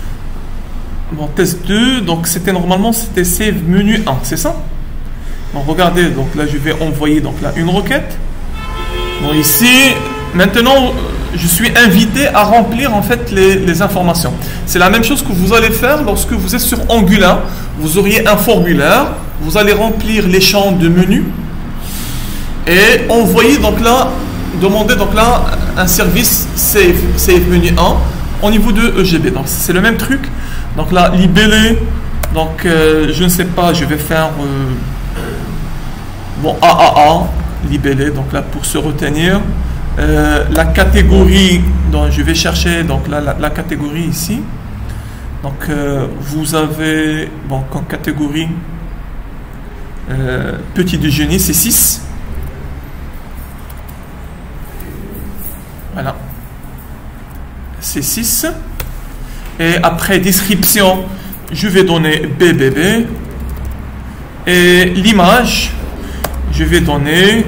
test 2, donc c'était save menu 1, c'est ça? Bon, regardez, donc là je vais envoyer donc là une requête. Bon, ici, maintenant, je suis invité à remplir en fait les informations. C'est la même chose que vous allez faire lorsque vous êtes sur Angular. Vous auriez un formulaire, vous allez remplir les champs de menu et envoyer donc là, demander donc là un service save menu 1 au niveau de EGB. Donc c'est le même truc. Donc là, libellé. Donc je ne sais pas, je vais faire bon AAA libellé. Donc là pour se retenir. La catégorie, donc je vais chercher donc la catégorie ici. Donc vous avez bon comme catégorie petit déjeuner, c'est 6. Voilà, c'est 6. Et après description, je vais donner BBB. Et l'image, je vais donner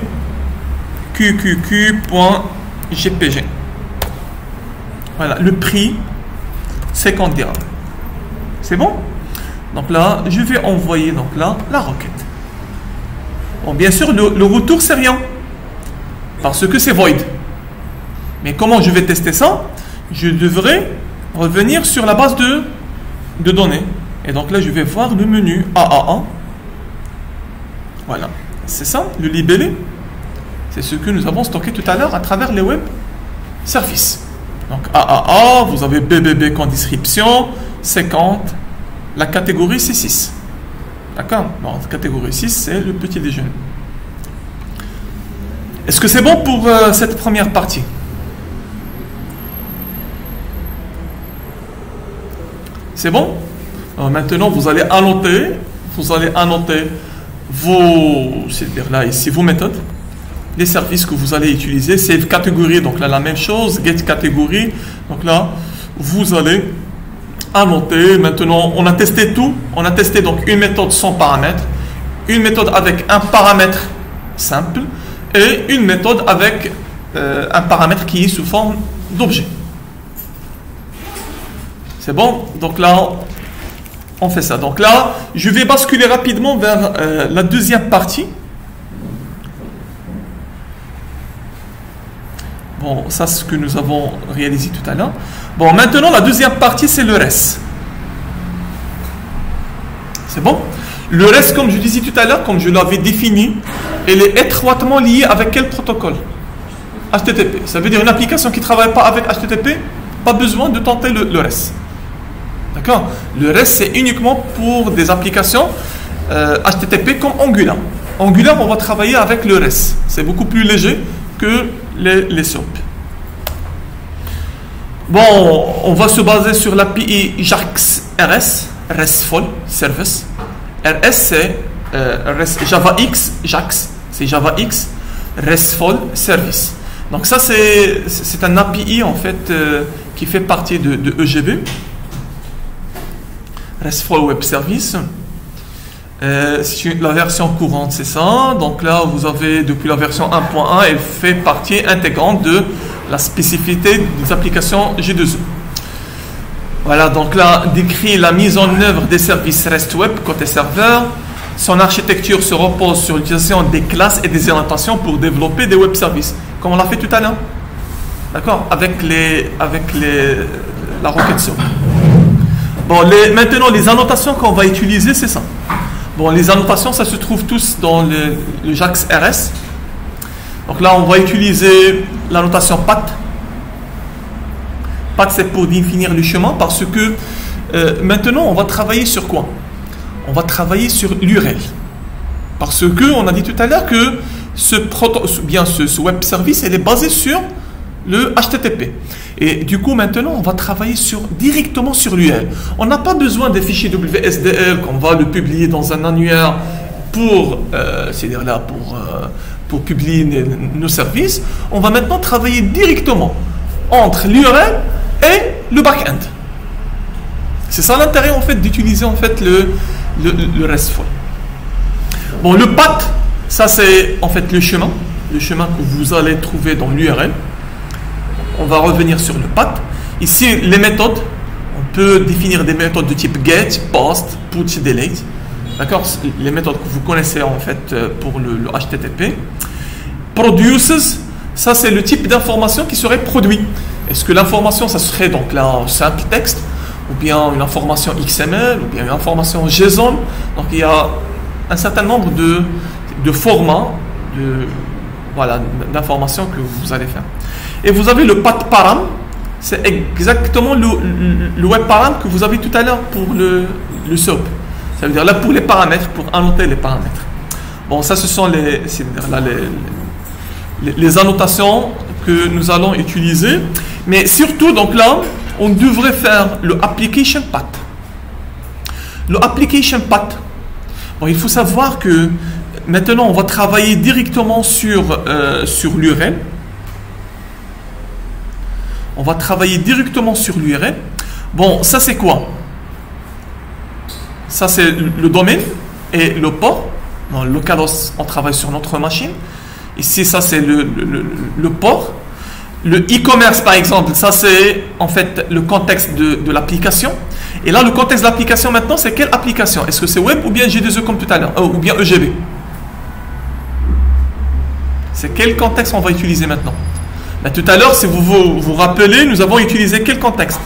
QQQ.jpg. Voilà, le prix 50 dirhams. C'est bon? Donc là, je vais envoyer donc là la requête. Bon, bien sûr, le retour c'est rien parce que c'est void. Mais comment je vais tester ça? Je devrais revenir sur la base de données. Et donc là, je vais voir le menu AAA. Voilà, c'est ça, le libellé. C'est ce que nous avons stocké tout à l'heure à travers les web services. Donc AAA, vous avez BBB comme description, 50. La catégorie c'est 6. D'accord? Bon, la catégorie 6, c'est le petit déjeuner. Est-ce que c'est bon pour cette première partie? C'est bon? Alors maintenant, vous allez annoter vos, c'est-à-dire là ici, vos méthodes, les services que vous allez utiliser. Save catégorie, donc là la même chose, get catégorie. Donc là, vous allez annoter. Maintenant, on a testé tout. On a testé donc une méthode sans paramètres, une méthode avec un paramètre simple et une méthode avec un paramètre qui est sous forme d'objet. C'est bon? Donc là, on fait ça. Donc là, je vais basculer rapidement vers la deuxième partie. Bon, ça c'est ce que nous avons réalisé tout à l'heure. Bon, maintenant, la deuxième partie, c'est le REST. C'est bon? Le REST, comme je disais tout à l'heure, comme je l'avais défini, il est étroitement lié avec quel protocole? HTTP. Ça veut dire une application qui ne travaille pas avec HTTP, pas besoin de tenter le REST. D'accord? Le REST, c'est uniquement pour des applications HTTP comme Angular. Angular, on va travailler avec le REST. C'est beaucoup plus léger que les SOAP. Bon, on va se baser sur l'API JAX RS, RESTful Service. RS, c'est JavaX, JAX, c'est JavaX RESTful Service. Donc ça, c'est un API en fait qui fait partie de EGB, RESTful Web Service. La version courante, c'est ça. Donc là, vous avez depuis la version 1.1, elle fait partie intégrante de la spécificité des applications J2E. Voilà, donc là, décrit la mise en œuvre des services REST Web côté serveur. Son architecture se repose sur l'utilisation des classes et des annotations pour développer des web services, comme on l'a fait tout à l'heure. D'accord, avec la Rocket Soap. Bon, maintenant, les annotations qu'on va utiliser, c'est ça. Bon, les annotations, ça se trouve tous dans le JAX RS. Donc là, on va utiliser l'annotation PATH. PATH, c'est pour définir le chemin, parce que maintenant, on va travailler sur quoi? On va travailler sur l'URL. Parce que, on a dit tout à l'heure que ce web service, elle est basé sur le HTTP. Et du coup, maintenant, on va travailler directement sur l'URL. On n'a pas besoin des fichiers WSDL qu'on va le publier dans un annuaire c'est-à-dire là pour publier nos services. On va maintenant travailler directement entre l'URL et le back-end. C'est ça l'intérêt en fait d'utiliser en fait le RESTful. Bon, le path, ça c'est en fait le chemin que vous allez trouver dans l'URL. On va revenir sur le path. Ici, les méthodes, on peut définir des méthodes de type get, post, put, delete. D'accord? Les méthodes que vous connaissez en fait pour le HTTP. Produces, ça c'est le type d'information qui serait produit. Est-ce que l'information, ça serait donc là un simple texte, ou bien une information XML, ou bien une information JSON? Donc il y a un certain nombre de formats d'informations que vous allez faire. Et vous avez le path param, c'est exactement le web param que vous avez tout à l'heure pour le SOAP. Ça veut dire là pour les paramètres, pour annoter les paramètres. Bon, ça ce sont les annotations que nous allons utiliser. Mais surtout, donc là, on devrait faire le application path. Le application path, bon, il faut savoir que maintenant on va travailler directement sur l'URL. On va travailler directement sur l'URL. Bon, ça c'est quoi? Ça c'est le domaine et le port. Dans localhost, on travaille sur notre machine. Ici, ça c'est le port. Le e-commerce, par exemple, ça c'est en fait le contexte de l'application. Et là, le contexte de l'application maintenant, c'est quelle application? Est-ce que c'est web ou bien J2E comme tout à l'heure, ou bien EGB? C'est quel contexte on va utiliser maintenant? Là, tout à l'heure, si vous vous rappelez, nous avons utilisé quel contexte?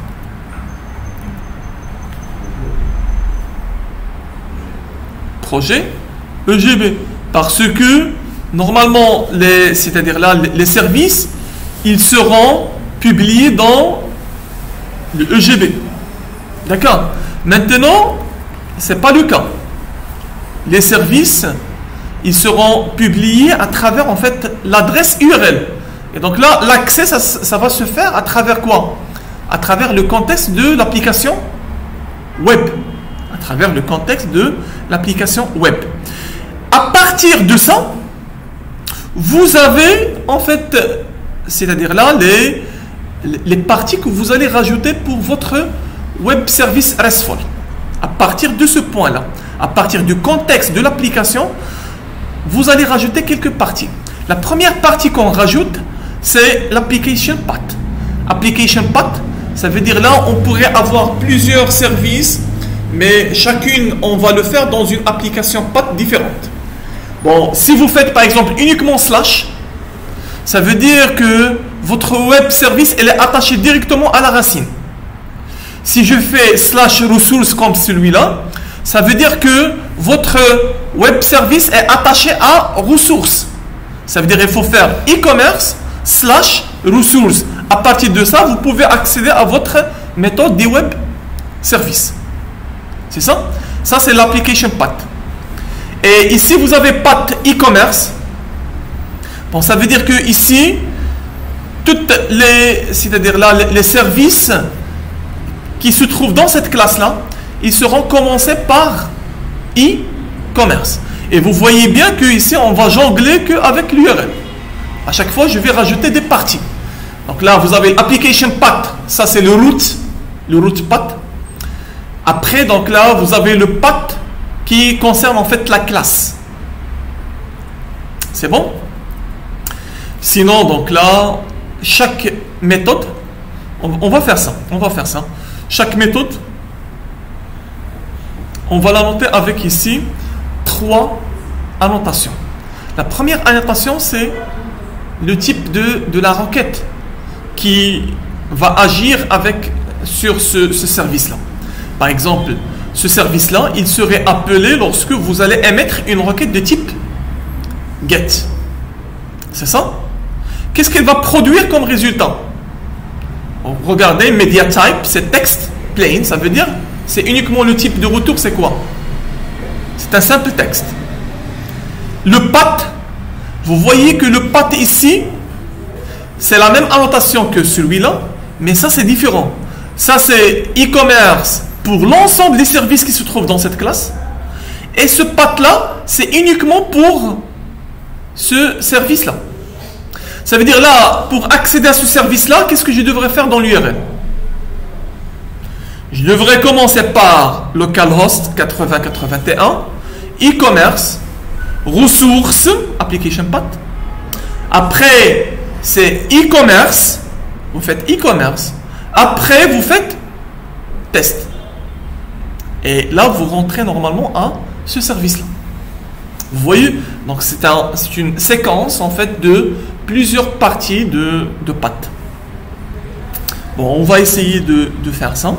Projet EGB. Parce que normalement, c'est-à-dire là, les services, ils seront publiés dans le EGB. D'accord? Maintenant, ce n'est pas le cas. Les services, ils seront publiés à travers en fait l'adresse URL. Et donc là, l'accès, ça va se faire à travers quoi? À travers le contexte de l'application web. À travers le contexte de l'application web. À partir de ça, vous avez en fait, c'est-à-dire là, les parties que vous allez rajouter pour votre web service RESTful. À partir de ce point-là, à partir du contexte de l'application, vous allez rajouter quelques parties. La première partie qu'on rajoute, c'est l'application path. Application path, ça veut dire là, on pourrait avoir plusieurs services, mais chacune, on va le faire dans une application path différente. Bon, si vous faites par exemple uniquement slash, ça veut dire que votre web service, elle est attachée directement à la racine. Si je fais slash resource comme celui-là, ça veut dire que votre web service est attaché à ressources. Ça veut dire qu'il faut faire e-commerce slash resource. À partir de ça, vous pouvez accéder à votre méthode des web services. C'est ça? Ça, c'est l'application path. Et ici, vous avez path e-commerce. Bon, ça veut dire que ici, c'est-à-dire là, les services qui se trouvent dans cette classe-là, ils seront commencés par e-commerce. Et vous voyez bien que ici, on va jongler qu'avec l'URL. À chaque fois, je vais rajouter des parties. Donc là, vous avez l'application path. Ça, c'est le root path. Après, donc là, vous avez le path qui concerne en fait la classe. C'est bon? Sinon, donc là, chaque méthode, on va faire ça. Chaque méthode, on va la noter avec ici 3 annotations. La première annotation, c'est le type de la requête qui va agir sur ce service-là. Par exemple, ce service-là, il serait appelé lorsque vous allez émettre une requête de type get. C'est ça? Qu'est-ce qu'elle va produire comme résultat? Regardez, media type, c'est texte plain, ça veut dire, c'est uniquement le type de retour, c'est quoi? C'est un simple texte. Le path, vous voyez que le path ici, c'est la même annotation que celui-là, mais ça c'est différent. Ça c'est e-commerce pour l'ensemble des services qui se trouvent dans cette classe. Et ce path-là, c'est uniquement pour ce service-là. Ça veut dire là, pour accéder à ce service-là, qu'est-ce que je devrais faire dans l'URL? Je devrais commencer par localhost 8081, e-commerce, ressources, application path. Après, c'est e-commerce. Vous faites e-commerce. Après, vous faites test. Et là, vous rentrez normalement à ce service-là. Vous voyez? Donc, c'est une séquence, en fait, de plusieurs parties de path. Bon, on va essayer de faire ça.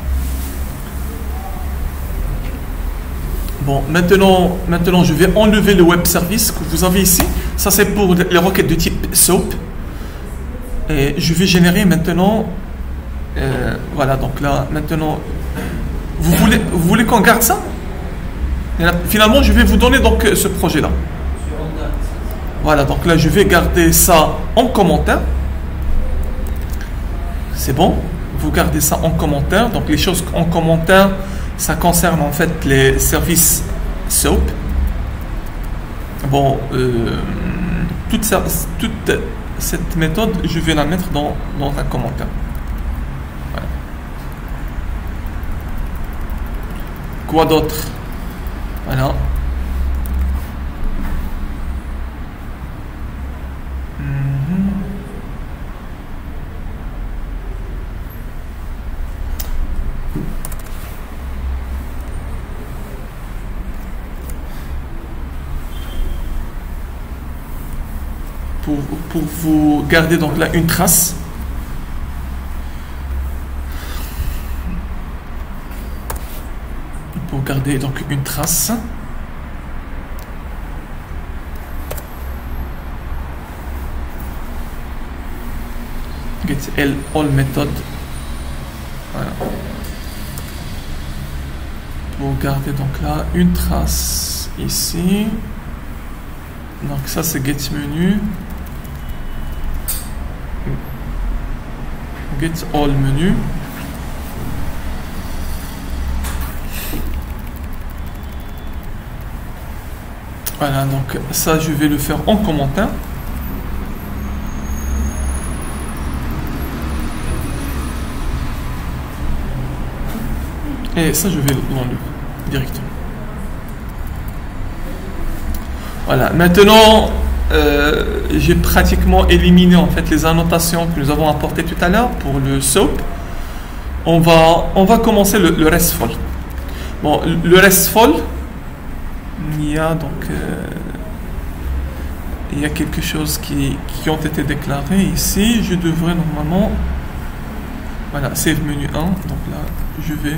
Bon, maintenant, je vais enlever le web service que vous avez ici. Ça, c'est pour les requêtes de type SOAP. Et je vais générer maintenant... voilà, donc là, maintenant... Vous voulez qu'on garde ça? Et là, finalement, je vais vous donner donc ce projet-là. Voilà, donc là, je vais garder ça en commentaire. C'est bon? Vous gardez ça en commentaire. Donc, les choses en commentaire... Ça concerne en fait les services SOAP. Bon, toute cette méthode, je vais la mettre dans un commentaire. Voilà. Quoi d'autre? Voilà. Pour vous garder donc là une trace. Pour garder donc une trace. Get all method. Voilà. Pour garder donc là une trace ici. Donc ça c'est get menu. Get all menu. Voilà, donc ça je vais le faire en commentaire. Et ça je vais l'enlever directement. Voilà, maintenant j'ai pratiquement éliminé en fait les annotations que nous avons apportées tout à l'heure pour le SOAP. On va commencer le RESTful. Bon, le RESTful, il y a donc il y a quelque chose qui ont été déclarés ici. Je devrais normalement, voilà, save menu 1. Donc là, je vais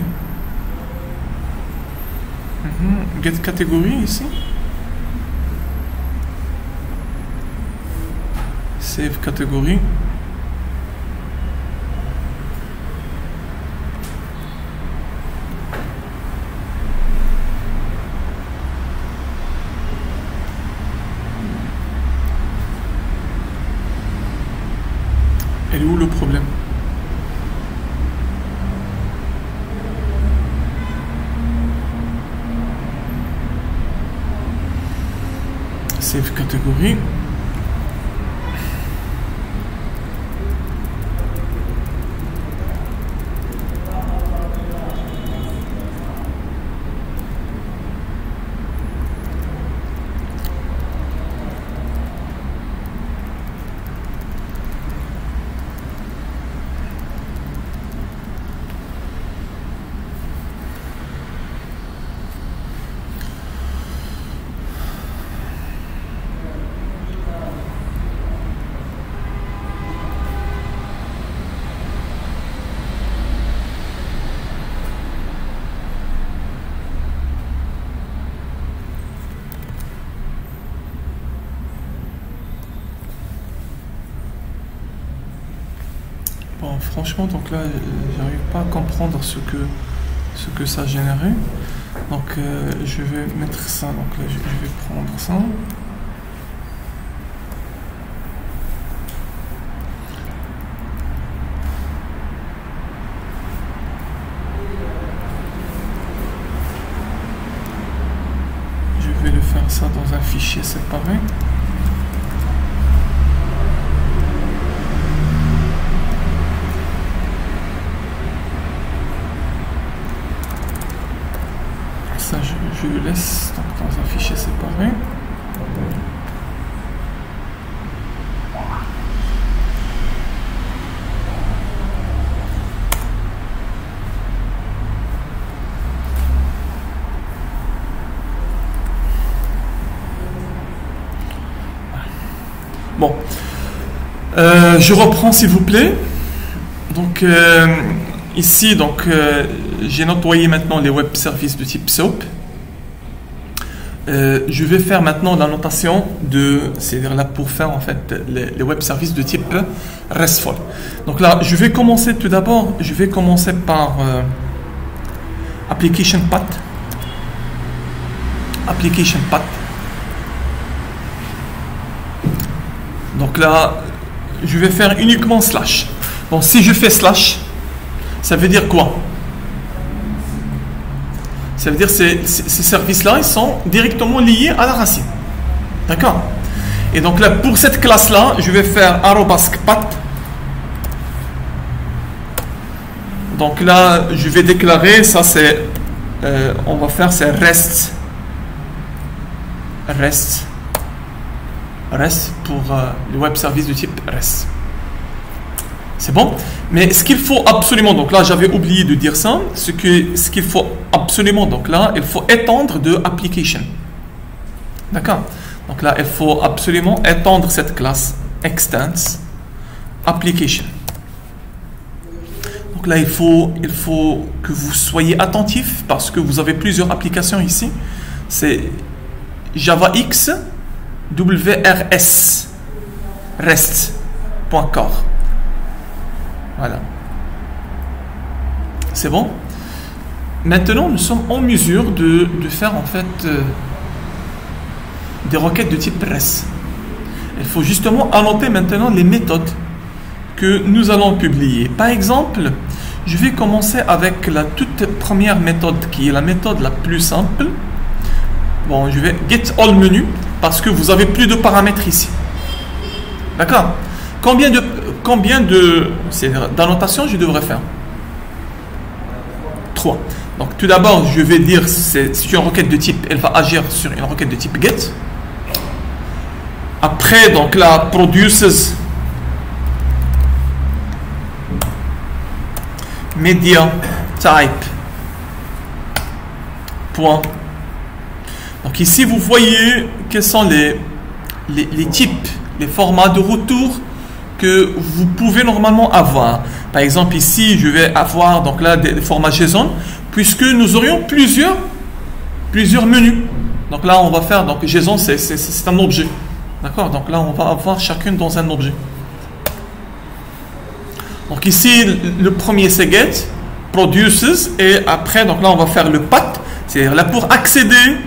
get catégorie ici. Save catégorie. Elle est où le problème? Save catégorie. Bon, franchement, donc là, j'arrive pas à comprendre ce que ça a généré. Donc, je vais mettre ça. Donc là, je vais prendre ça. Je vais le faire ça dans un fichier séparé. Ça, je le laisse dans un fichier séparé. Bon, je reprends s'il vous plaît. Donc ici, donc j'ai nettoyé maintenant les web services de type SOAP. Je vais faire maintenant la notation c'est-à-dire là pour faire en fait les web services de type RESTful. Donc là, je vais commencer tout d'abord. Je vais commencer par application path. Application path. Donc là, je vais faire uniquement slash. Bon, si je fais slash, ça veut dire quoi? Ça veut dire que ces services-là, ils sont directement liés à la racine. D'accord? Et donc là, pour cette classe-là, je vais faire @path. Donc là, je vais déclarer, ça c'est, on va faire, c'est REST pour le web service de type REST. C'est bon? Mais ce qu'il faut absolument, donc là j'avais oublié de dire ça, ce qu'il faut absolument, donc là il faut étendre de application. D'accord? Donc là il faut absolument étendre cette classe extends application. Donc là il faut que vous soyez attentif parce que vous avez plusieurs applications ici. C'est JavaX WRS REST.core. Voilà. C'est bon? Maintenant, nous sommes en mesure de faire en fait des requêtes de type REST. Il faut justement annoter maintenant les méthodes que nous allons publier. Par exemple, je vais commencer avec la toute première méthode qui est la méthode la plus simple. Bon, je vais get all menu parce que vous avez plus de paramètres ici. D'accord? Combien d'annotations je devrais faire? 3. Donc tout d'abord, je vais dire c'est une requête de type, elle va agir sur une requête de type get. Après, donc là, produces media type point. Donc ici, vous voyez quels sont les types, les formats de retour que vous pouvez normalement avoir. Par exemple, ici, je vais avoir donc là des formats JSON, puisque nous aurions plusieurs menus. Donc là, on va faire donc JSON, c'est un objet. D'accord? Donc là, on va avoir chacune dans un objet. Donc ici, le premier c'est get, produces, et après, donc là, on va faire le path. C'est-à-dire là pour accéder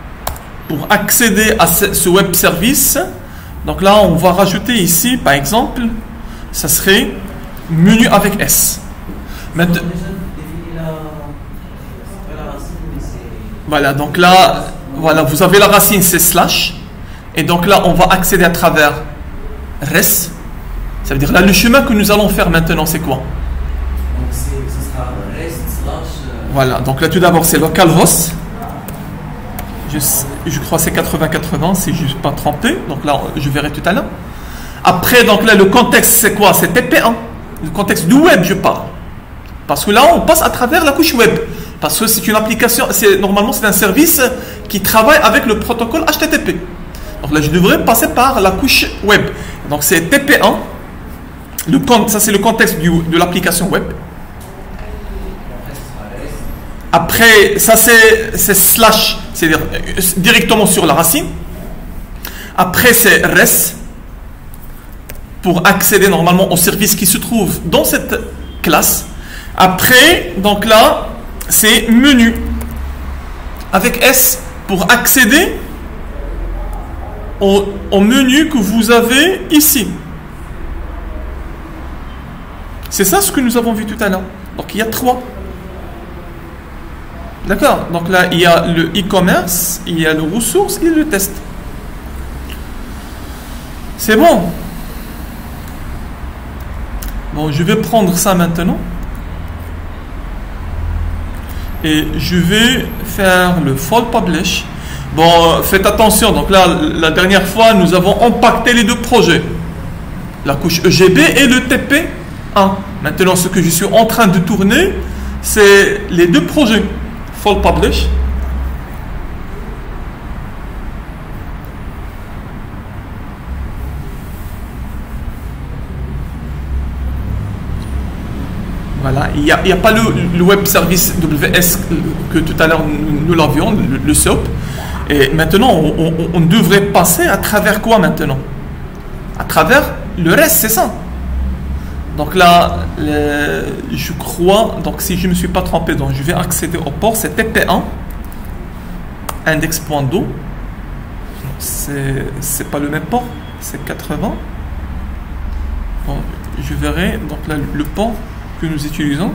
à ce web service. Donc là, on va rajouter ici, par exemple, ça serait menu avec S. Maintenant, voilà, donc là, voilà, vous avez la racine, c'est slash. Et donc là, on va accéder à travers res. Ça veut dire là, le chemin que nous allons faire maintenant, c'est quoi? Donc ce sera rest slash. Voilà, donc là, tout d'abord, c'est localhost. Je crois que c'est 80-80, si je ne suis pas trompé. Donc là, je verrai tout à l'heure. Après, donc là, le contexte, c'est quoi? C'est TP1. Le contexte du web, je parle. Parce que là, on passe à travers la couche web. Parce que c'est une application, normalement, c'est un service qui travaille avec le protocole HTTP. Donc là, je devrais passer par la couche web. Donc c'est TP1. Ça, c'est le contexte de l'application web. Après, ça, c'est slash, c'est-à-dire directement sur la racine. Après, c'est res. pour accéder normalement au service qui se trouve dans cette classe. Après, donc là, c'est menu avec S pour accéder au menu que vous avez ici. C'est ça ce que nous avons vu tout à l'heure. Donc il y a 3. D'accord? Donc là, il y a le e-commerce, il y a le ressources et le test. C'est bon. Bon, je vais prendre ça maintenant. Et je vais faire le fall publish. Bon, faites attention. Donc là, la dernière fois, nous avons impacté les 2 projets. La couche EGB et le TP1. Maintenant, ce que je suis en train de tourner, c'est les 2 projets. Fall publish. Voilà, il n'y a pas le web service WS que tout à l'heure nous l'avions, le SOAP. Et maintenant, on devrait passer à travers quoi maintenant? À travers le reste, c'est ça. Donc là, je crois, donc si je ne me suis pas trompé, donc je vais accéder au port, c'est TP1, index.do. C'est pas le même port, c'est 80. Bon, je verrai donc là le port que nous utilisons.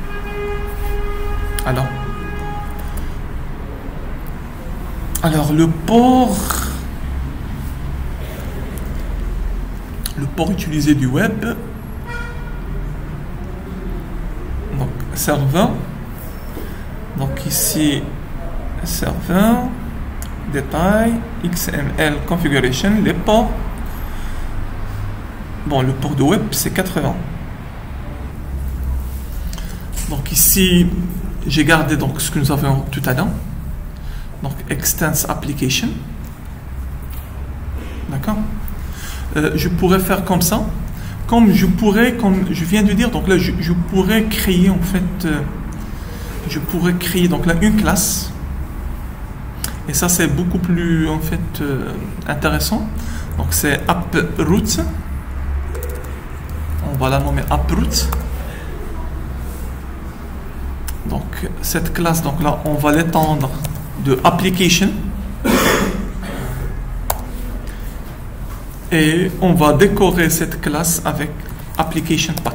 Alors le port utilisé du web, donc serveur, donc ici serveur, détail, XML configuration, les ports. Bon, le port de web c'est 80. Donc ici j'ai gardé donc ce que nous avions tout à l'heure, donc extends application. D'accord. Je pourrais faire comme ça, comme je viens de dire. Donc là je pourrais créer en fait donc là une classe, et ça c'est beaucoup plus en fait intéressant. Donc c'est AppRoot, on va la nommer AppRoot. Donc cette classe, donc là on va l'étendre de application et on va décorer cette classe avec application path.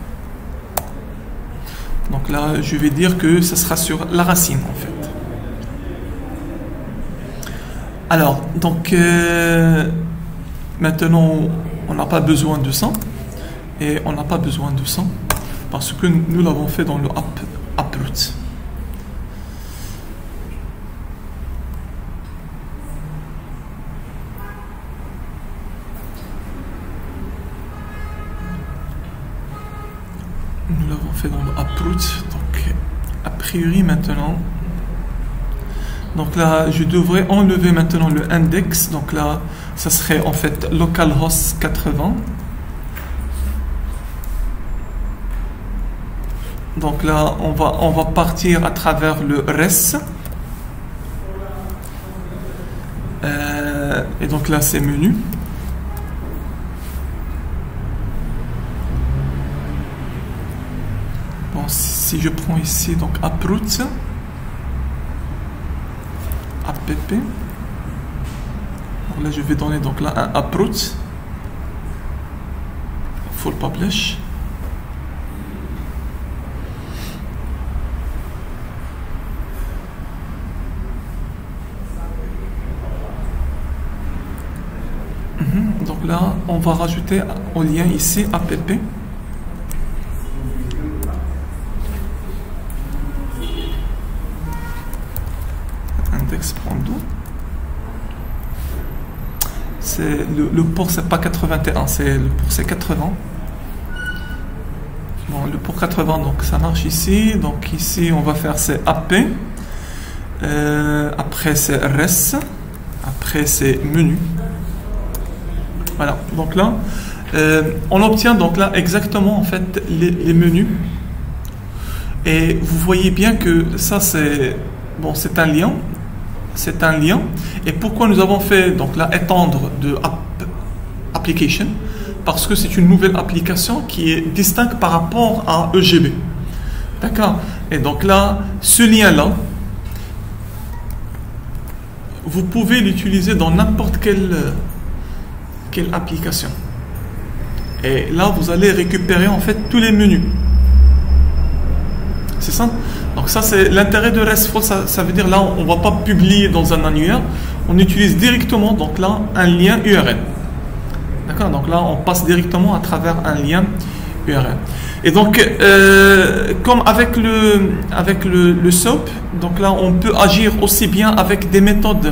Donc là je vais dire que ce sera sur la racine en fait. Alors donc maintenant on n'a pas besoin de ça, et on n'a pas besoin de ça parce que nous l'avons fait dans le AppRoot. Nous l'avons fait dans le AppRoot. Donc a priori maintenant, donc là je devrais enlever maintenant le index. Donc là ça serait en fait localhost 80. Donc là, on va partir à travers le res. Et donc là, c'est menu. Bon, si je prends ici, donc AppRoot, app. Donc là, je vais donner donc là un AppRoot. Full publish. Donc là, on va rajouter au lien ici app. Index.do. C'est le port, c'est pas 81, c'est le port, c'est 80. Bon, le port 80, donc ça marche ici. Donc ici, on va faire c'est app. Après c'est res. Après c'est menu. Voilà, donc là, on obtient donc là exactement en fait les menus. Et vous voyez bien que ça c'est bon, c'est un lien, Et pourquoi nous avons fait donc là étendre de application? parce que c'est une nouvelle application qui est distincte par rapport à EGB. D'accord? Et donc là, ce lien-là, vous pouvez l'utiliser dans n'importe quelle application. Et là, vous allez récupérer en fait tous les menus. C'est ça? Donc ça, c'est l'intérêt de RESTful. Ça veut dire là, on ne va pas publier dans un annuaire. On utilise directement, donc là, un lien URL. D'accord? Donc là, on passe directement à travers un lien URL. Et donc, comme avec le SOAP, donc là, on peut agir aussi bien avec des méthodes.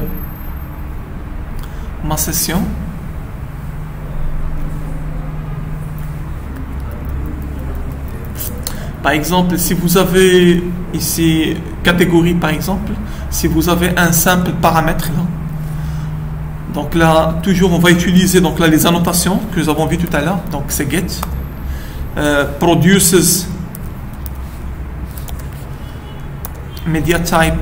Ma session. Par exemple, si vous avez ici catégorie, par exemple, si vous avez un simple paramètre là, donc là, toujours on va utiliser donc là les annotations que nous avons vues tout à l'heure. Donc c'est get, produces, media type.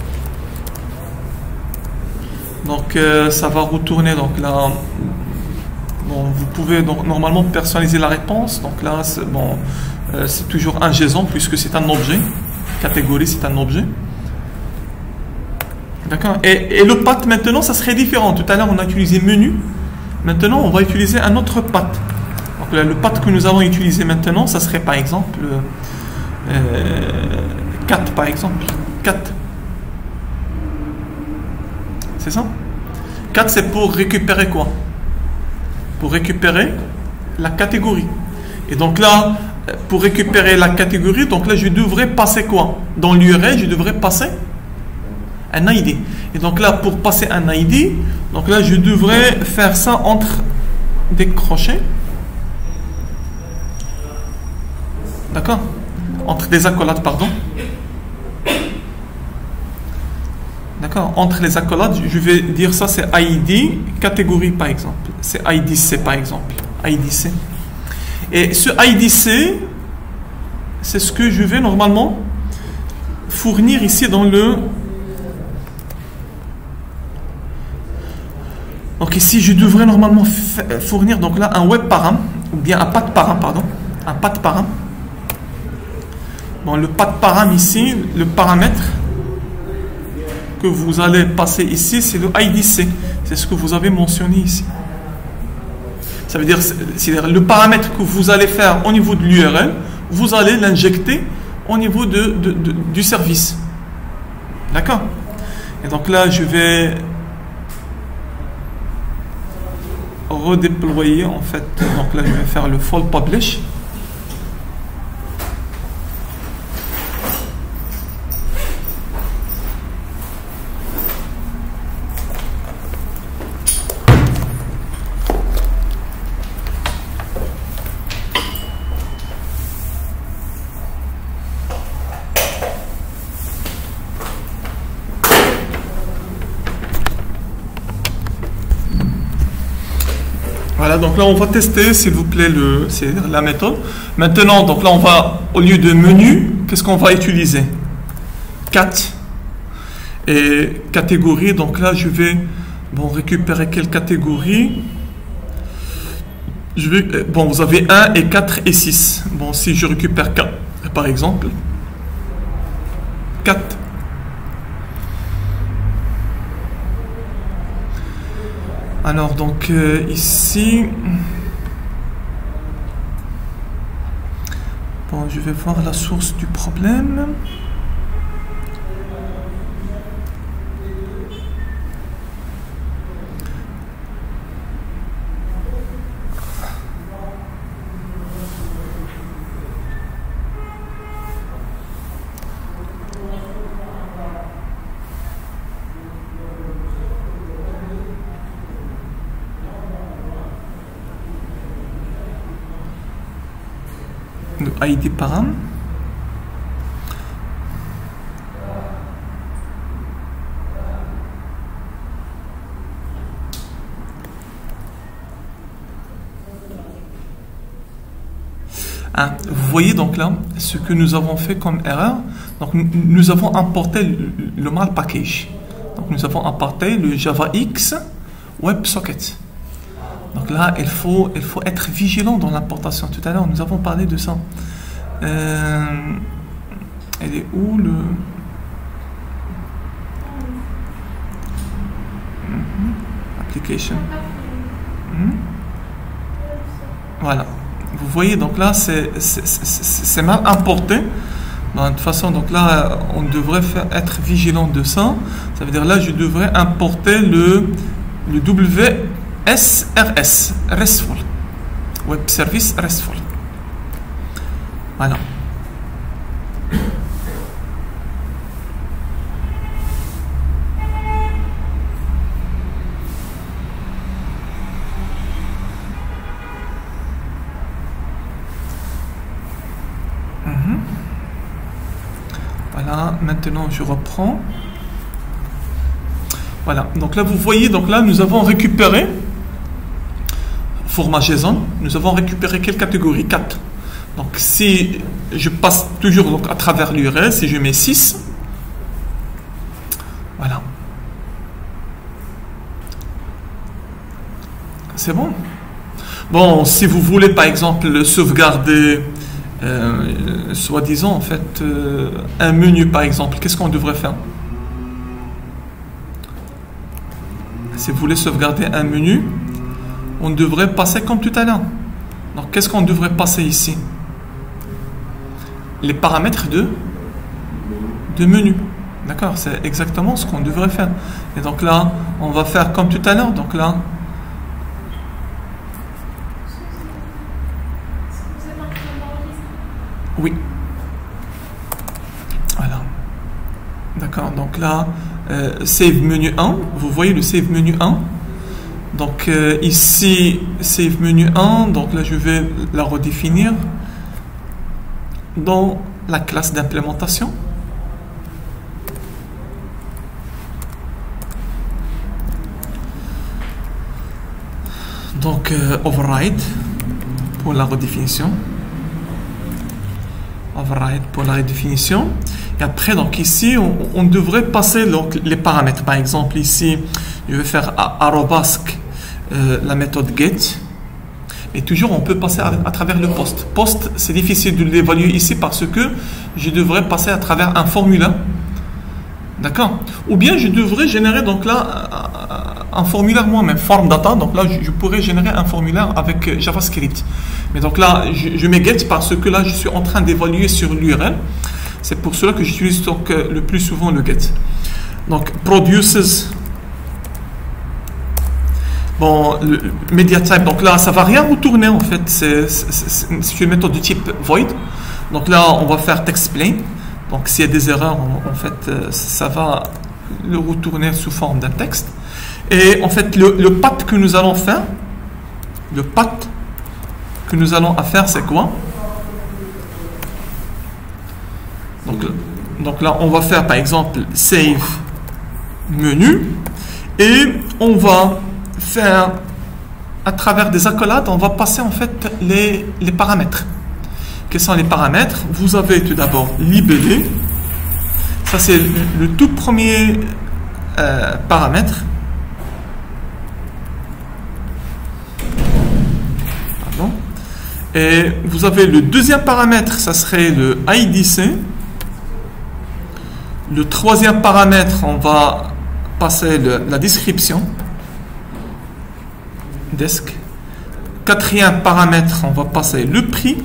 Donc ça va retourner donc là. Bon, vous pouvez donc normalement personnaliser la réponse. Donc là, c'est bon. C'est toujours un JSON puisque c'est un objet. Catégorie, c'est un objet. D'accord. Et le path maintenant, ça serait différent. Tout à l'heure, on a utilisé menu. Maintenant, on va utiliser un autre path. Donc là, le path que nous allons utiliser maintenant, ça serait par exemple 4 par exemple. 4. C'est ça? 4, c'est pour récupérer quoi? Pour récupérer la catégorie. Et donc là, pour récupérer la catégorie, donc là je devrais passer quoi? Dans l'URL, je devrais passer un ID. Et donc là, pour passer un ID, donc là je devrais faire ça entre des crochets. D'accord? Entre des accolades, pardon. D'accord? Entre les accolades, je vais dire ça, c'est ID, catégorie par exemple. C'est IDC par exemple. IDC. Et ce IDC, c'est ce que je vais normalement fournir ici dans le... Donc ici, je devrais normalement fournir donc là un web param, ou bien un path param, pardon. Un path param. Bon, le path param ici, le paramètre que vous allez passer ici, c'est le IDC. C'est ce que vous avez mentionné ici. Ça veut dire, c'est le paramètre que vous allez faire au niveau de l'URL, vous allez l'injecter au niveau du service. D'accord? Et donc là, je vais redéployer en fait. Donc là, je vais faire le full publish. Voilà, donc là on va tester s'il vous plaît la méthode. Maintenant, donc là on va, au lieu de menu, qu'est-ce qu'on va utiliser? 4 et catégorie. Donc là je vais récupérer quelle catégorie? Bon, vous avez 1 et 4 et 6. Bon, si je récupère 4 par exemple, 4. Alors donc ici, bon, je vais voir la source du problème. Le ID param. Vous voyez donc là ce que nous avons fait comme erreur. Donc nous avons importé le mal package. Donc nous avons importé le JavaX WebSocket. Donc là, il faut être vigilant dans l'importation. Tout à l'heure, nous avons parlé de ça. Elle est où le... Application. Voilà. Vous voyez, donc là, c'est mal importé. De toute façon, donc là, on devrait être vigilant de ça. Ça veut dire là, je devrais importer le WSRS, RESTful, Web Service RESTful. Voilà. Voilà, maintenant je reprends. Voilà, donc là vous voyez, donc là nous avons récupéré format JSON, nous avons récupéré quelle catégorie? 4. Donc si je passe toujours donc, à travers l'URL, si je mets 6, voilà. C'est bon. Bon, si vous voulez par exemple sauvegarder soi-disant en fait un menu par exemple, qu'est-ce qu'on devrait faire? Si vous voulez sauvegarder un menu, on devrait passer comme tout à l'heure. Donc qu'est-ce qu'on devrait passer ici? Les paramètres de menu. D'accord, c'est exactement ce qu'on devrait faire. Et donc là, on va faire comme tout à l'heure. Donc là, oui. Voilà. D'accord. Donc là, save menu 1. Vous voyez le save menu 1. Donc ici, save menu 1. Donc là, je vais la redéfinir dans la classe d'implémentation. Donc override pour la redéfinition. Override pour la redéfinition. Et après, donc ici, on devrait passer donc, les paramètres. Par exemple, ici, je vais faire arrobasque la méthode get. Et toujours, on peut passer à travers le post. Post, c'est difficile de l'évaluer ici parce que je devrais passer à travers un formulaire. D'accord? Ou bien, je devrais générer donc là un formulaire moi-même, form data. Donc là, je pourrais générer un formulaire avec JavaScript. Mais donc là, je mets get parce que là, je suis en train d'évaluer sur l'URL. C'est pour cela que j'utilise donc le plus souvent le get. Donc, produces. Bon, le media type, donc là, ça ne va rien retourner en fait. C'est une méthode du type void. Donc là, on va faire textplain. Donc, s'il y a des erreurs, en fait, ça va le retourner sous forme d'un texte. Et en fait, le path que nous allons faire, c'est quoi? Donc là, on va faire par exemple save menu et on va faire à travers des accolades, on va passer en fait les paramètres. Quels sont les paramètres? Vous avez tout d'abord libellé. Ça, c'est le tout premier paramètre. Pardon. Et vous avez le deuxième paramètre, ça serait le IDC. Le troisième paramètre, on va passer la description. Desk. Quatrième paramètre, on va passer le prix.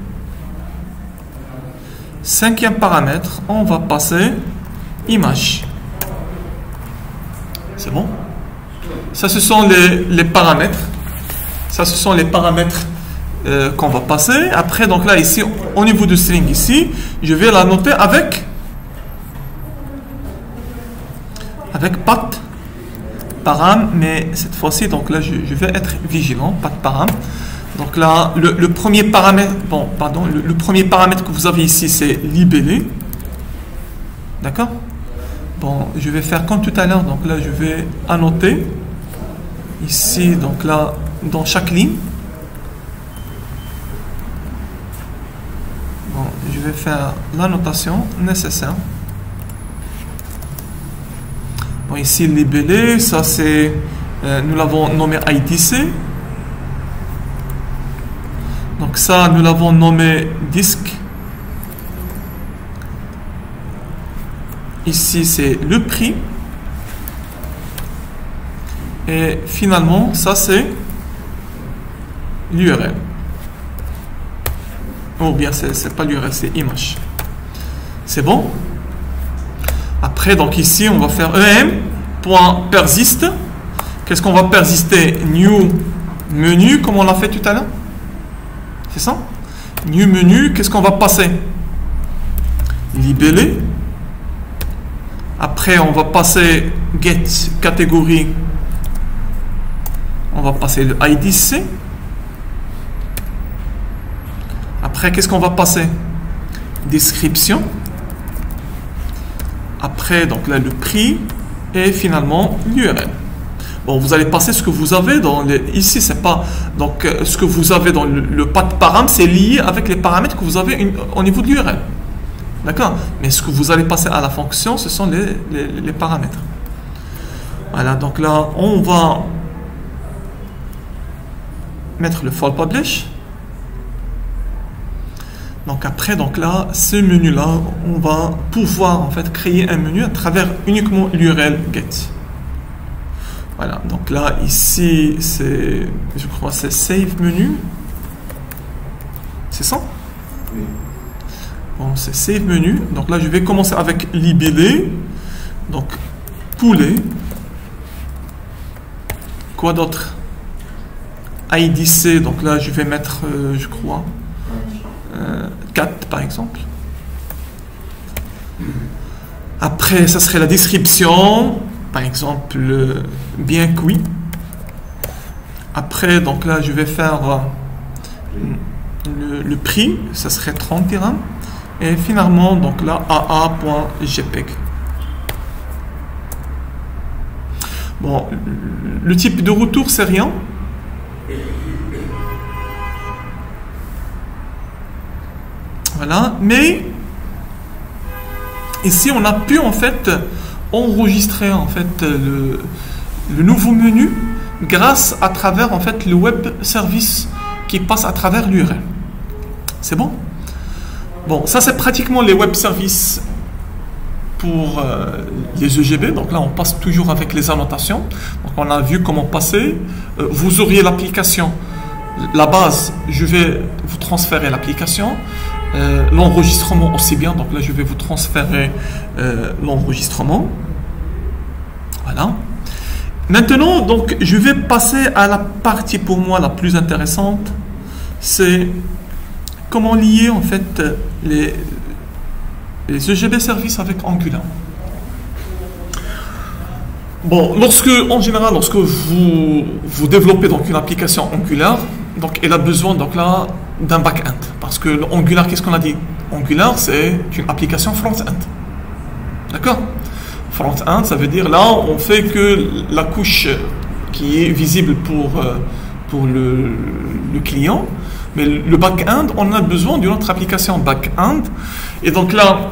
Cinquième paramètre, on va passer image. C'est bon? Ça, ce sont les paramètres. Ça, ce sont les paramètres qu'on va passer. Après, donc là, ici, au niveau de string, ici, je vais la noter avec path param, mais cette fois-ci, donc là, je vais être vigilant, path param. Donc là, le premier paramètre, le premier paramètre que vous avez ici, c'est libellé. D'accord? Bon, je vais faire comme tout à l'heure. Donc là, je vais annoter ici, donc là, dans chaque ligne. Bon, je vais faire l'annotation nécessaire. Bon, ici, libellé, ça c'est, nous l'avons nommé IDC. Donc ça, nous l'avons nommé disque. Ici, c'est le prix. Et finalement, ça, c'est l'URL. Ou bien, c'est pas l'URL, c'est image. C'est bon? Après, donc ici, on va faire em.persist. Qu'est-ce qu'on va persister? New menu, comme on l'a fait tout à l'heure. C'est ça? New menu, qu'est-ce qu'on va passer? Libellé. Après, on va passer get catégorie. On va passer le IDC. Après, qu'est-ce qu'on va passer? Description. Après, donc là, le prix. Et finalement, l'URL. Bon, vous allez passer ce que vous avez dans les... Ici, c'est pas... Donc, ce que vous avez dans le path param, c'est lié avec les paramètres que vous avez au niveau de l'URL. D'accord? Mais ce que vous allez passer à la fonction, ce sont les paramètres. Voilà, donc là, on va mettre le fall publish. Donc après, donc là, ce menu-là, on va pouvoir en fait créer un menu à travers uniquement l'URL get. Voilà, donc là, ici, c'est, je crois, c'est save menu. C'est ça? Oui. Bon, c'est save menu. Donc là, je vais commencer avec libellé. Donc, poulet. Quoi d'autre? IDC. Donc là, je vais mettre, je crois, 4 par exemple. Après, ça serait la description. Par exemple, bien cuit. Après, donc là, je vais faire le prix. Ça serait 30 dirhams. Et finalement, donc là, aa.jpg. Bon, le type de retour, c'est rien. Voilà, mais ici, on a pu en fait enregistrer en fait le nouveau menu grâce à travers en fait le web service qui passe à travers l'URL. C'est bon? Bon, ça c'est pratiquement les web services pour les EGB. Donc là, on passe toujours avec les annotations. Donc on a vu comment passer. Vous auriez l'application, la base. Je vais vous transférer l'application. L'enregistrement aussi bien. Donc là, je vais vous transférer l'enregistrement. Voilà. Maintenant, donc, je vais passer à la partie pour moi la plus intéressante. C'est comment lier en fait les EGB services avec Angular. Bon, en général, lorsque vous développez donc une application Angular, donc elle a besoin donc là d'un back-end. Parce que Angular, qu'est-ce qu'on a dit? Angular, c'est une application front-end. D'accord? Front-end, ça veut dire là, on fait que la couche qui est visible pour le client, mais le back-end, on a besoin d'une autre application back-end. Et donc là,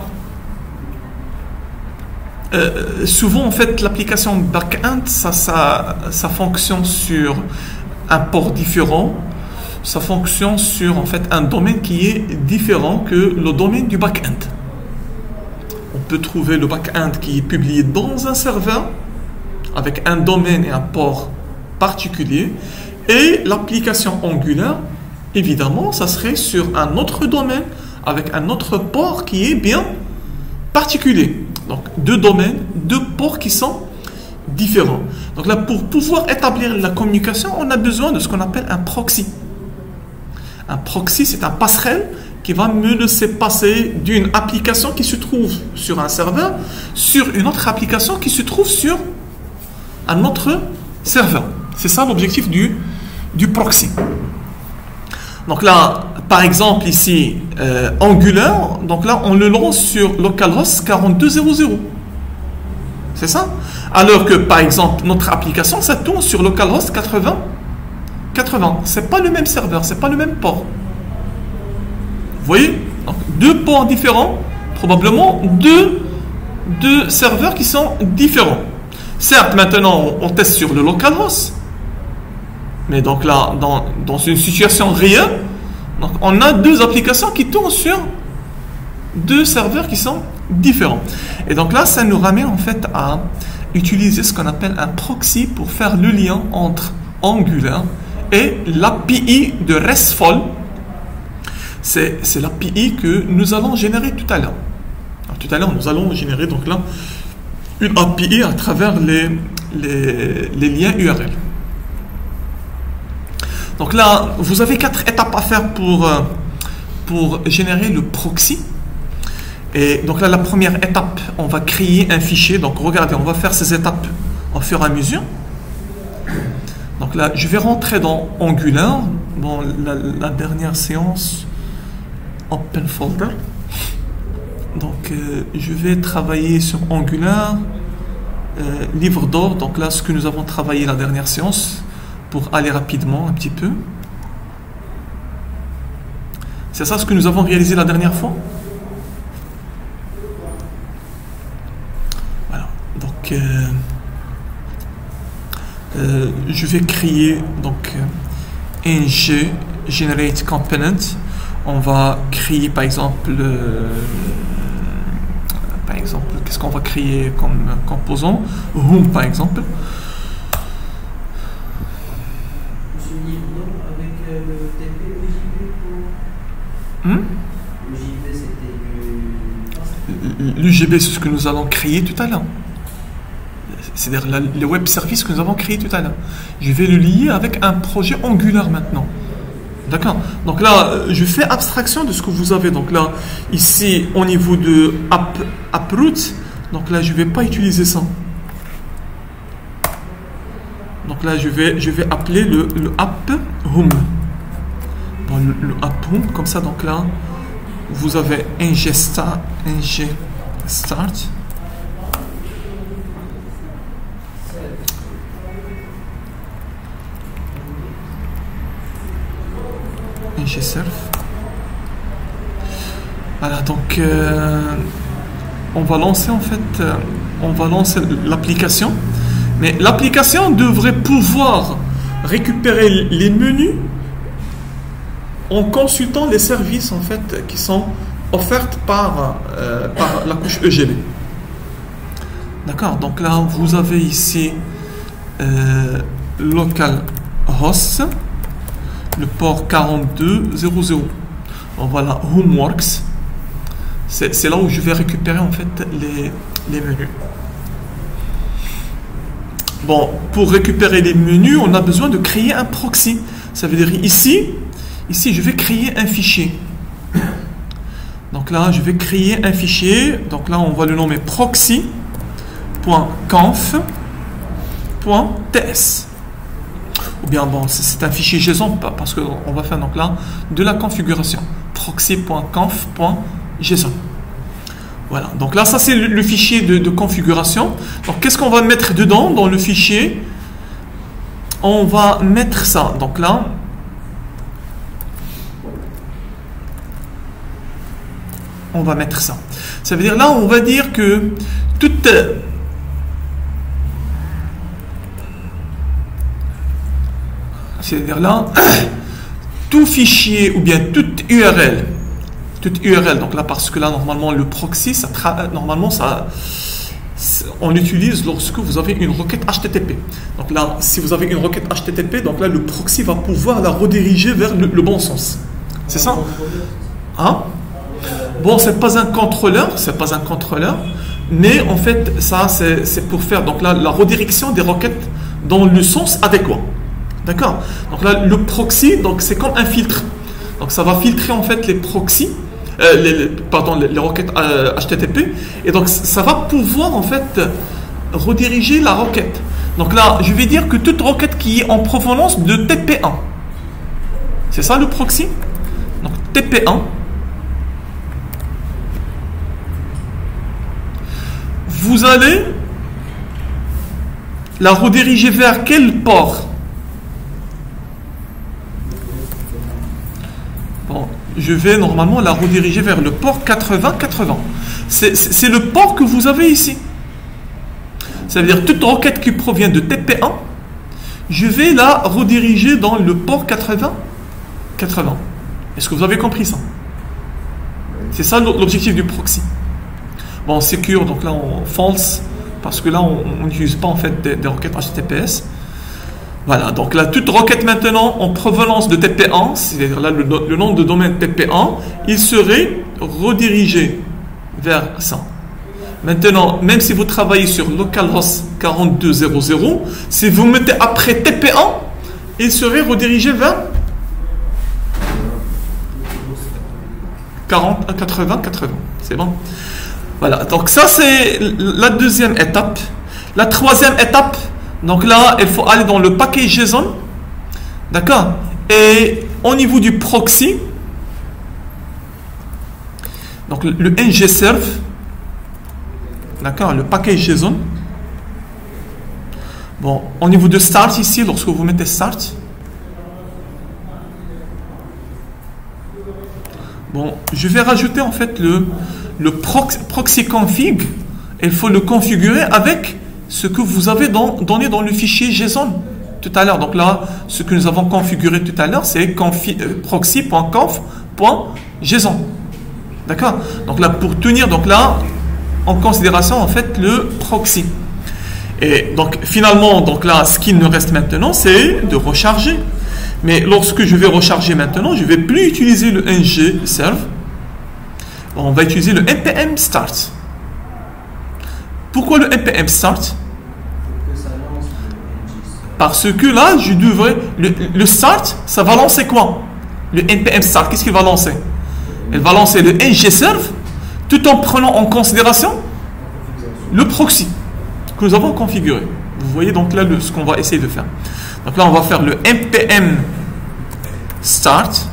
souvent en fait, l'application back-end, ça fonctionne sur un port différent. Ça fonctionne sur en fait un domaine qui est différent que le domaine du back-end. On peut trouver le back-end qui est publié dans un serveur avec un domaine et un port particulier, et l'application Angular, évidemment, ça serait sur un autre domaine avec un autre port qui est bien particulier. Donc deux domaines, deux ports qui sont différents. Donc là, pour pouvoir établir la communication, on a besoin de ce qu'on appelle un proxy. Un proxy, c'est un passerelle qui va me laisser passer d'une application qui se trouve sur un serveur sur une autre application qui se trouve sur un autre serveur. C'est ça l'objectif du proxy. Donc là, par exemple ici, Angular, donc là on le lance sur localhost 4200. C'est ça? Alors que par exemple notre application, ça tourne sur localhost 80. C'est pas le même serveur, c'est pas le même port. Vous voyez? Donc, deux ports différents, probablement deux serveurs qui sont différents. Certes, maintenant on teste sur le localhost, mais donc là, dans une situation réelle, Donc on a deux applications qui tournent sur deux serveurs qui sont différents. Et donc là, ça nous ramène en fait à utiliser ce qu'on appelle un proxy pour faire le lien entre Angular et l'API de RESTful. C'est l'API que nous allons générer tout à l'heure. Tout à l'heure, nous allons générer donc là une API à travers les liens URL. Donc là, vous avez 4 étapes à faire pour générer le proxy. Et donc là, la première étape, on va créer un fichier. Donc regardez, on va faire ces étapes au fur et à mesure. Donc là, je vais rentrer dans Angular, dans la dernière séance, Open Folder. Donc je vais travailler sur Angular, livre d'or. Donc là, ce que nous avons travaillé la dernière séance, pour aller rapidement un petit peu. C'est ça ce que nous avons réalisé la dernière fois. Voilà. Donc je vais créer donc ng generate component. On va créer par exemple qu'est-ce qu'on va créer comme composant, whom par exemple. L'UGB, c'est ce que nous allons créer tout à l'heure. C'est-à-dire le web service que nous avons créé tout à l'heure. Je vais le lier avec un projet Angular maintenant. D'accord? Donc là, je fais abstraction de ce que vous avez. Donc là, ici, au niveau de AppRoot, donc là, je ne vais pas utiliser ça. Donc là, je vais appeler le app home. Bon, le app home, comme ça, donc là, vous avez ng start. ngSerf. Voilà, donc on va lancer en fait, l'application. Mais l'application devrait pouvoir récupérer les menus en consultant les services en fait qui sont offertes par la couche EGB. D'accord, donc là vous avez ici localhost, le port 4200. Donc voilà, homeworks. C'est là où je vais récupérer en fait les menus. Bon, pour récupérer les menus, on a besoin de créer un proxy. Ça veut dire ici, je vais créer un fichier. Donc là, je vais créer un fichier. Donc là, on va le nommer proxy.conf.ts. Ou bien, bon, c'est un fichier JSON parce qu'on va faire donc là de la configuration. Proxy.conf.json. Voilà, donc là, ça c'est le fichier de configuration. Donc, qu'est-ce qu'on va mettre dedans dans le fichier? On va mettre ça. Donc là, on va mettre ça. Ça veut dire là, on va dire que toute c'est-à-dire là, tout fichier ou bien toute URL, donc là, parce que là, normalement, le proxy, on l'utilise lorsque vous avez une requête HTTP. Donc là, si vous avez une requête HTTP, donc là, le proxy va pouvoir la rediriger vers le bon sens. C'est ça? Hein? Bon, c'est pas un contrôleur, mais en fait, ça, c'est pour faire donc là, la redirection des requêtes dans le sens adéquat. D'accord? Donc là, le proxy, donc c'est comme un filtre. Donc ça va filtrer en fait les proxys. Les requêtes HTTP, et donc ça va pouvoir en fait rediriger la requête. Donc là, je vais dire que toute requête qui est en provenance de TP1, c'est ça le proxy. Donc TP1, vous allez la rediriger vers quel port? Je vais normalement la rediriger vers le port 8080. C'est le port que vous avez ici. Ça veut dire toute requête qui provient de TP1, je vais la rediriger dans le port 8080. Est-ce que vous avez compris ça? C'est ça l'objectif du proxy. Bon, secure, donc là on false, parce que là on n'utilise pas en fait des requêtes HTTPS. Voilà, donc là toute requête maintenant en provenance de TP1, c'est-à-dire là le nom de domaine TP1, il serait redirigé vers ça. Maintenant, même si vous travaillez sur localhost 4200, si vous mettez après TP1, il serait redirigé vers 80. C'est bon? Voilà, donc ça c'est la deuxième étape. La troisième étape, donc là, il faut aller dans le package JSON. D'accord? Et au niveau du proxy, donc le ngserve, d'accord, le package JSON. Bon, au niveau de start ici, lorsque vous mettez start, bon, je vais rajouter en fait le proxy config. Il faut le configurer avec ce que vous avez donné dans le fichier JSON tout à l'heure. Donc là, ce que nous avons configuré tout à l'heure, c'est proxy.conf.json. D'accord? Donc là, pour tenir donc là en considération en fait le proxy. Et donc finalement, donc là, ce qu'il nous reste maintenant, c'est de recharger. Mais lorsque je vais recharger maintenant, je ne vais plus utiliser le ngserve. On va utiliser le npm start. Pourquoi le npm start? Parce que là, je devrais... Le start, ça va lancer quoi? Le npm start, qu'est-ce qu'il va lancer? Il va lancer le ngserve tout en prenant en considération le proxy que nous avons configuré. Vous voyez donc là ce qu'on va essayer de faire. Donc là, on va faire le npm start.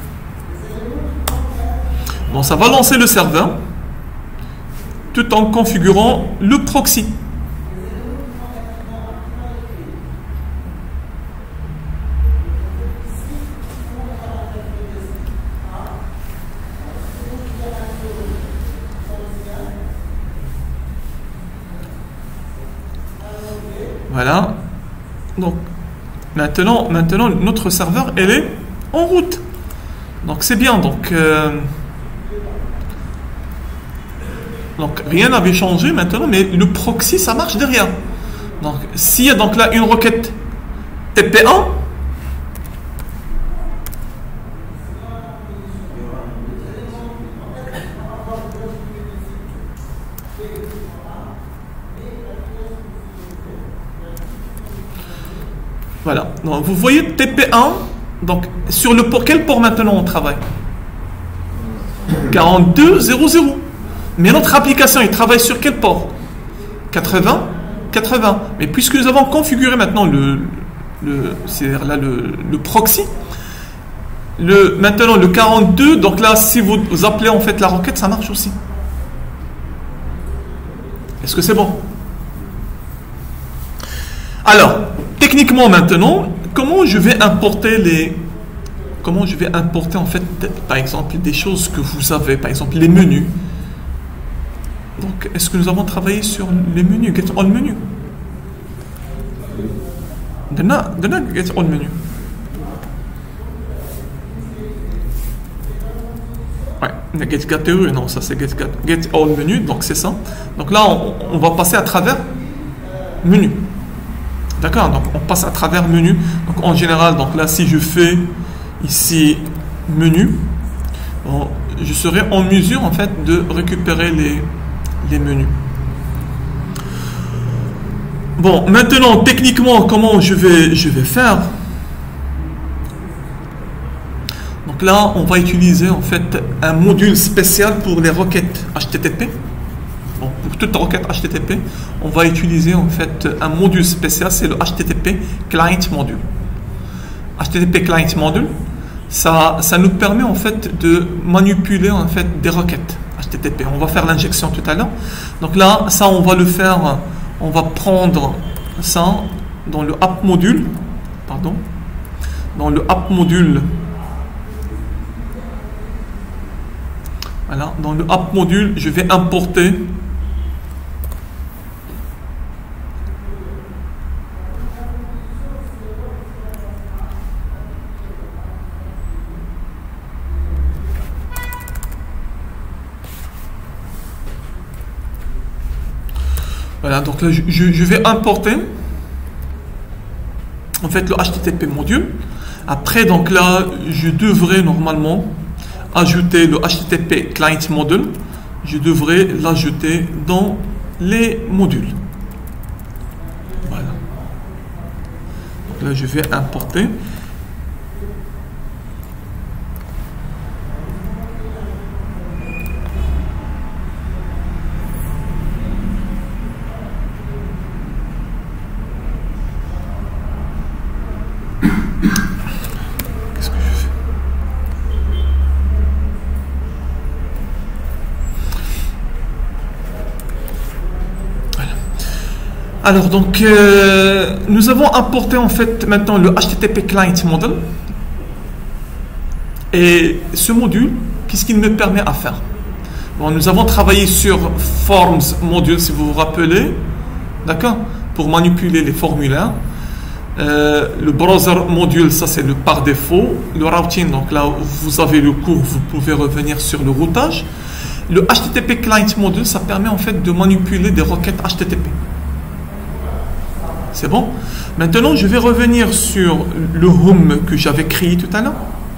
Bon, ça va lancer le serveur tout en configurant le proxy. Voilà. Donc maintenant notre serveur elle est en route. Donc c'est bien. Donc rien n'avait changé maintenant, mais le proxy ça marche derrière. Donc s'il y a donc là une requête TP1, voilà. Donc, vous voyez TP1, donc sur le port, quel port maintenant on travaille? 4200. Mais notre application, il travaille sur quel port? 80. Mais puisque nous avons configuré maintenant le proxy, maintenant le 42, donc là, si vous appelez en fait la requête, ça marche aussi. Est-ce que c'est bon? Alors, techniquement maintenant, comment je vais importer en fait, par exemple, des choses que vous avez, par exemple les menus. Donc, est-ce que nous avons travaillé sur les menus, get all menu? Donna get all menu. Ouais, get GTE, non, ça c'est get all menu, donc c'est ça. Donc là, on va passer à travers menu. D'accord, donc on passe à travers menu. Donc en général, donc là, si je fais ici menu, bon, je serai en mesure en fait de récupérer les menus. Bon, maintenant techniquement, comment je vais faire? Donc là, on va utiliser en fait un module spécial pour les requêtes HTTP. Bon, pour toute requête HTTP, on va utiliser en fait un module spécial, c'est le HTTP Client Module. HTTP Client Module, ça nous permet en fait de manipuler en fait des requêtes HTTP. On va faire l'injection tout à l'heure. Donc là, ça on va le faire, on va prendre ça dans le app module, pardon, dans le app module. Voilà, dans le app module, je vais importer Voilà, donc là, je vais importer en fait le HTTP module. Après, donc là, je devrais normalement ajouter le HTTP client module. Je devrais l'ajouter dans les modules. Voilà. Donc là, je vais importer. Qu'est-ce que je fais? Voilà. Alors donc nous avons importé en fait maintenant le HTTP client module. Et ce module, qu'est-ce qu'il me permet à faire? Bon, nous avons travaillé sur Forms module, si vous vous rappelez, d'accord, pour manipuler les formulaires. Le browser module, ça c'est le par défaut. Le routing, donc là vous avez le cours, vous pouvez revenir sur le routage. Le HTTP client module, ça permet en fait de manipuler des requêtes HTTP. C'est bon? Maintenant, je vais revenir sur le home que j'avais créé tout à l'heure.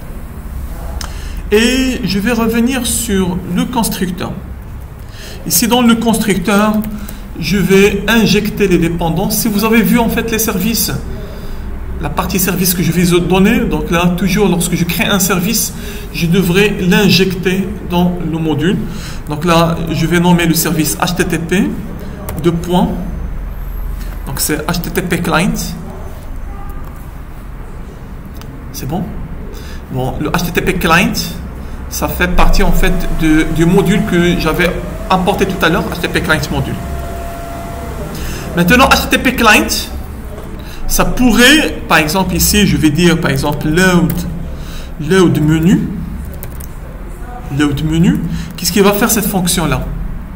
Et je vais revenir sur le constructeur. Ici, dans le constructeur, je vais injecter les dépendances. Si vous avez vu en fait les services, la partie service que je vais donner, donc là, toujours lorsque je crée un service, je devrais l'injecter dans le module. Donc là, je vais nommer le service HTTP, deux points. Donc c'est HTTP client. C'est bon? Bon, le HTTP client, ça fait partie en fait du module que j'avais importé tout à l'heure, HTTP client module. Maintenant, HTTP client, ça pourrait, par exemple ici, je vais dire par exemple load menu. Load menu. Qu'est-ce qu'il va faire cette fonction-là?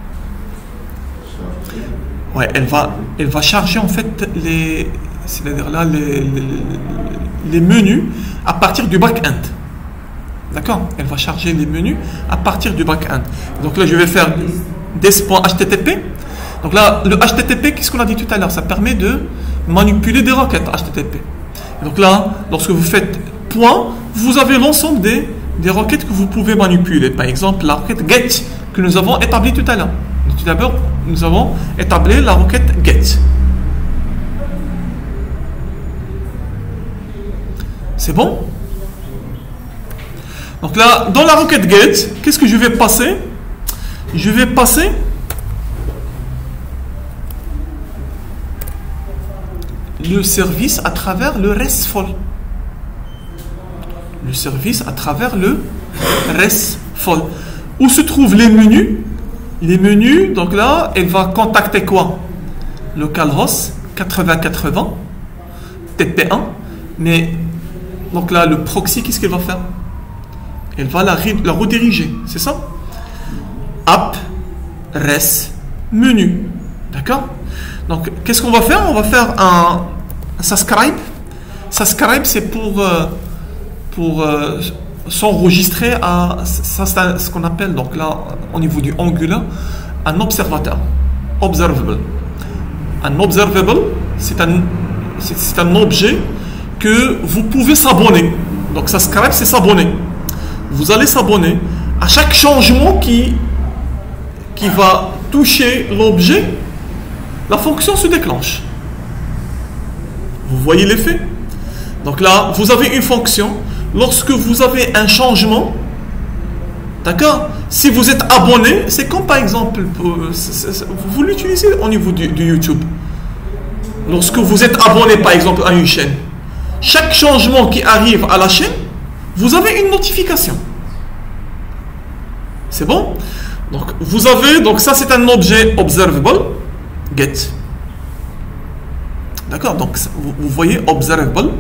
Ouais, elle va charger en fait c'est-à-dire là les menus à partir du back-end. D'accord? Elle va charger les menus à partir du back-end. Donc là, je vais faire des.http. Donc là, le HTTP, qu'est-ce qu'on a dit tout à l'heure? Ça permet de manipuler des requêtes HTTP. Donc là, lorsque vous faites point, vous avez l'ensemble des requêtes que vous pouvez manipuler. Par exemple, la requête get que nous avons établie tout à l'heure. Tout d'abord, nous avons établi la requête get. C'est bon? Donc là, dans la requête get, qu'est-ce que je vais passer? Je vais passer le service à travers le RESTful. Le service à travers le RESTful. Où se trouvent les menus? Les menus, donc là, elle va contacter quoi? Localhost 8080 TP1. Mais donc là, le proxy, qu'est-ce qu'elle va faire? Elle va la rediriger, c'est ça? App, res, menu. D'accord? Donc, qu'est-ce qu'on va faire? On va faire un subscribe. Subscribe, c'est pour s'enregistrer à ça, c'est ce qu'on appelle donc là au niveau du Angular un observateur, observable. Un observable, c'est un objet que vous pouvez s'abonner. Donc subscribe, c'est s'abonner. Vous allez s'abonner à chaque changement qui va toucher l'objet, la fonction se déclenche. Vous voyez l'effet? Donc là, vous avez une fonction. Lorsque vous avez un changement, d'accord? Si vous êtes abonné, c'est comme par exemple, vous l'utilisez au niveau du YouTube. Lorsque vous êtes abonné par exemple à une chaîne, chaque changement qui arrive à la chaîne, vous avez une notification. C'est bon? Donc vous avez, donc ça c'est un objet observable, get. D'accord? Donc vous voyez observable.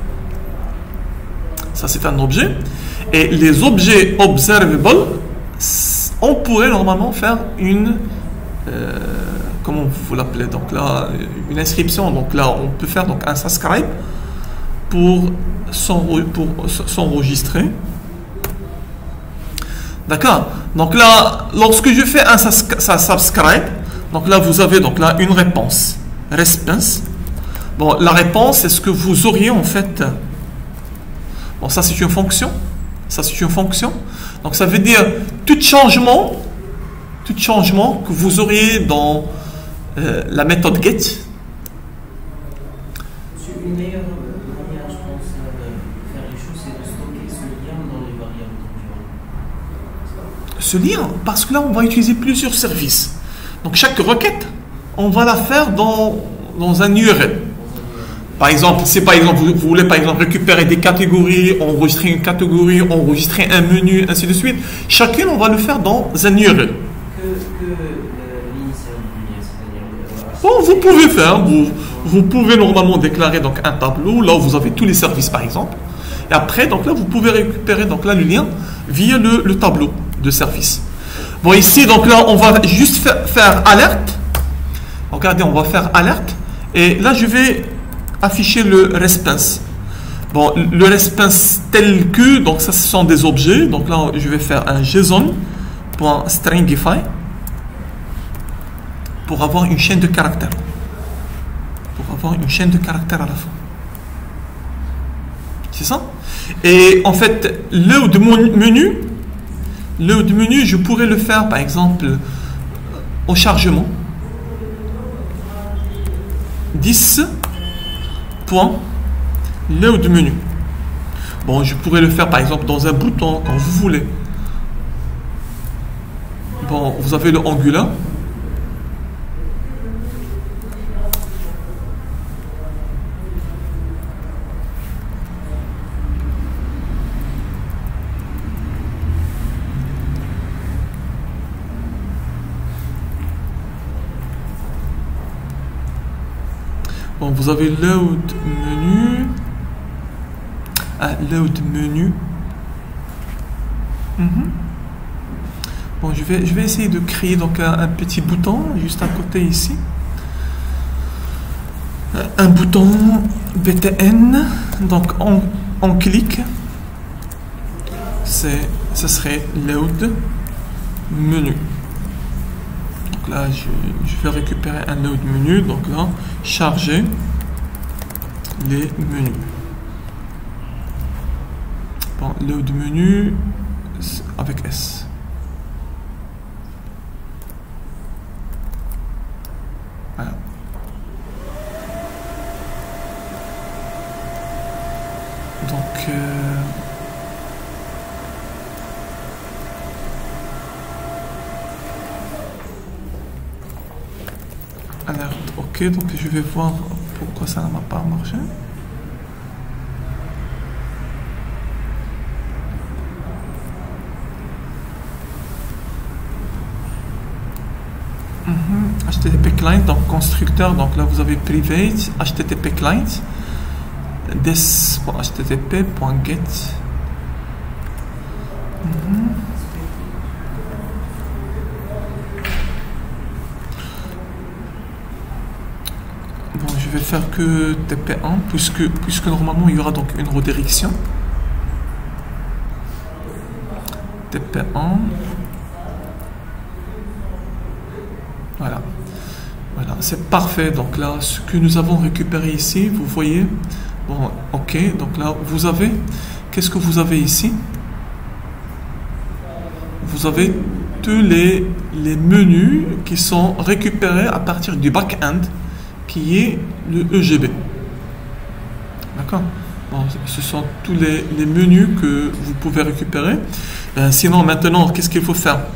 Ça c'est un objet. Et les objets observable, on pourrait normalement faire une comment vous l'appelez, donc là une inscription. Donc là on peut faire donc un subscribe pour s'enregistrer. D'accord? Donc là, lorsque je fais un subscribe, Donc là, vous avez donc là une réponse. Response. Bon, la réponse, c'est ce que vous auriez en fait. Bon, ça c'est une fonction. Ça c'est une fonction. Donc ça veut dire tout changement que vous auriez dans la méthode get. Une meilleure manière, je pense, de faire les choses, c'est de stocker ce lien dans les variables temporelles. Ce lien, parce que là, on va utiliser plusieurs services. Donc chaque requête, on va la faire dans un URL. Par exemple, si par exemple vous voulez par exemple récupérer des catégories, enregistrer une catégorie, enregistrer un menu, ainsi de suite, chacune on va le faire dans un URL. Que l'initial du lien, c'est-à-dire. Bon, vous pouvez faire, vous pouvez normalement déclarer donc un tableau, là où vous avez tous les services par exemple. Et après, donc là, vous pouvez récupérer donc là le lien via le tableau de service. Bon, ici, donc là, on va juste faire alerte. Regardez, on va faire alerte. Et là, je vais afficher le response. Bon, le response tel que, donc ça, ce sont des objets. Donc là, je vais faire un JSON.stringify pour avoir une chaîne de caractères. Pour avoir une chaîne de caractères à la fin. C'est ça? Et en fait, load menu, je pourrais le faire par exemple au chargement. 10.load menu. Bon, je pourrais le faire par exemple dans un bouton quand vous voulez. Bon, vous avez le Angular. Bon, vous avez load menu. Load menu. Bon, je vais essayer de créer donc un petit bouton juste à côté ici. Un bouton btn. Donc on clique. Ce serait load menu. Donc là, je vais récupérer un load menu. Donc là, charger les menus. Bon, load menu avec S. Voilà. Donc alerte, ok, donc je vais voir pourquoi ça n'a pas marché. HTTP client, donc constructeur, donc là vous avez private, HTTP client, this.http.get. Bon, je vais faire que TP1 puisque normalement il y aura donc une redirection. TP1. Voilà. Voilà, c'est parfait. Donc là, ce que nous avons récupéré ici, vous voyez. Bon, ok. Donc là, vous avez. Qu'est-ce que vous avez ici? Vous avez tous les menus qui sont récupérés à partir du back-end qui est le EGB. D'accord? Bon, ce sont tous les menus que vous pouvez récupérer. Sinon, maintenant, qu'est-ce qu'il faut faire?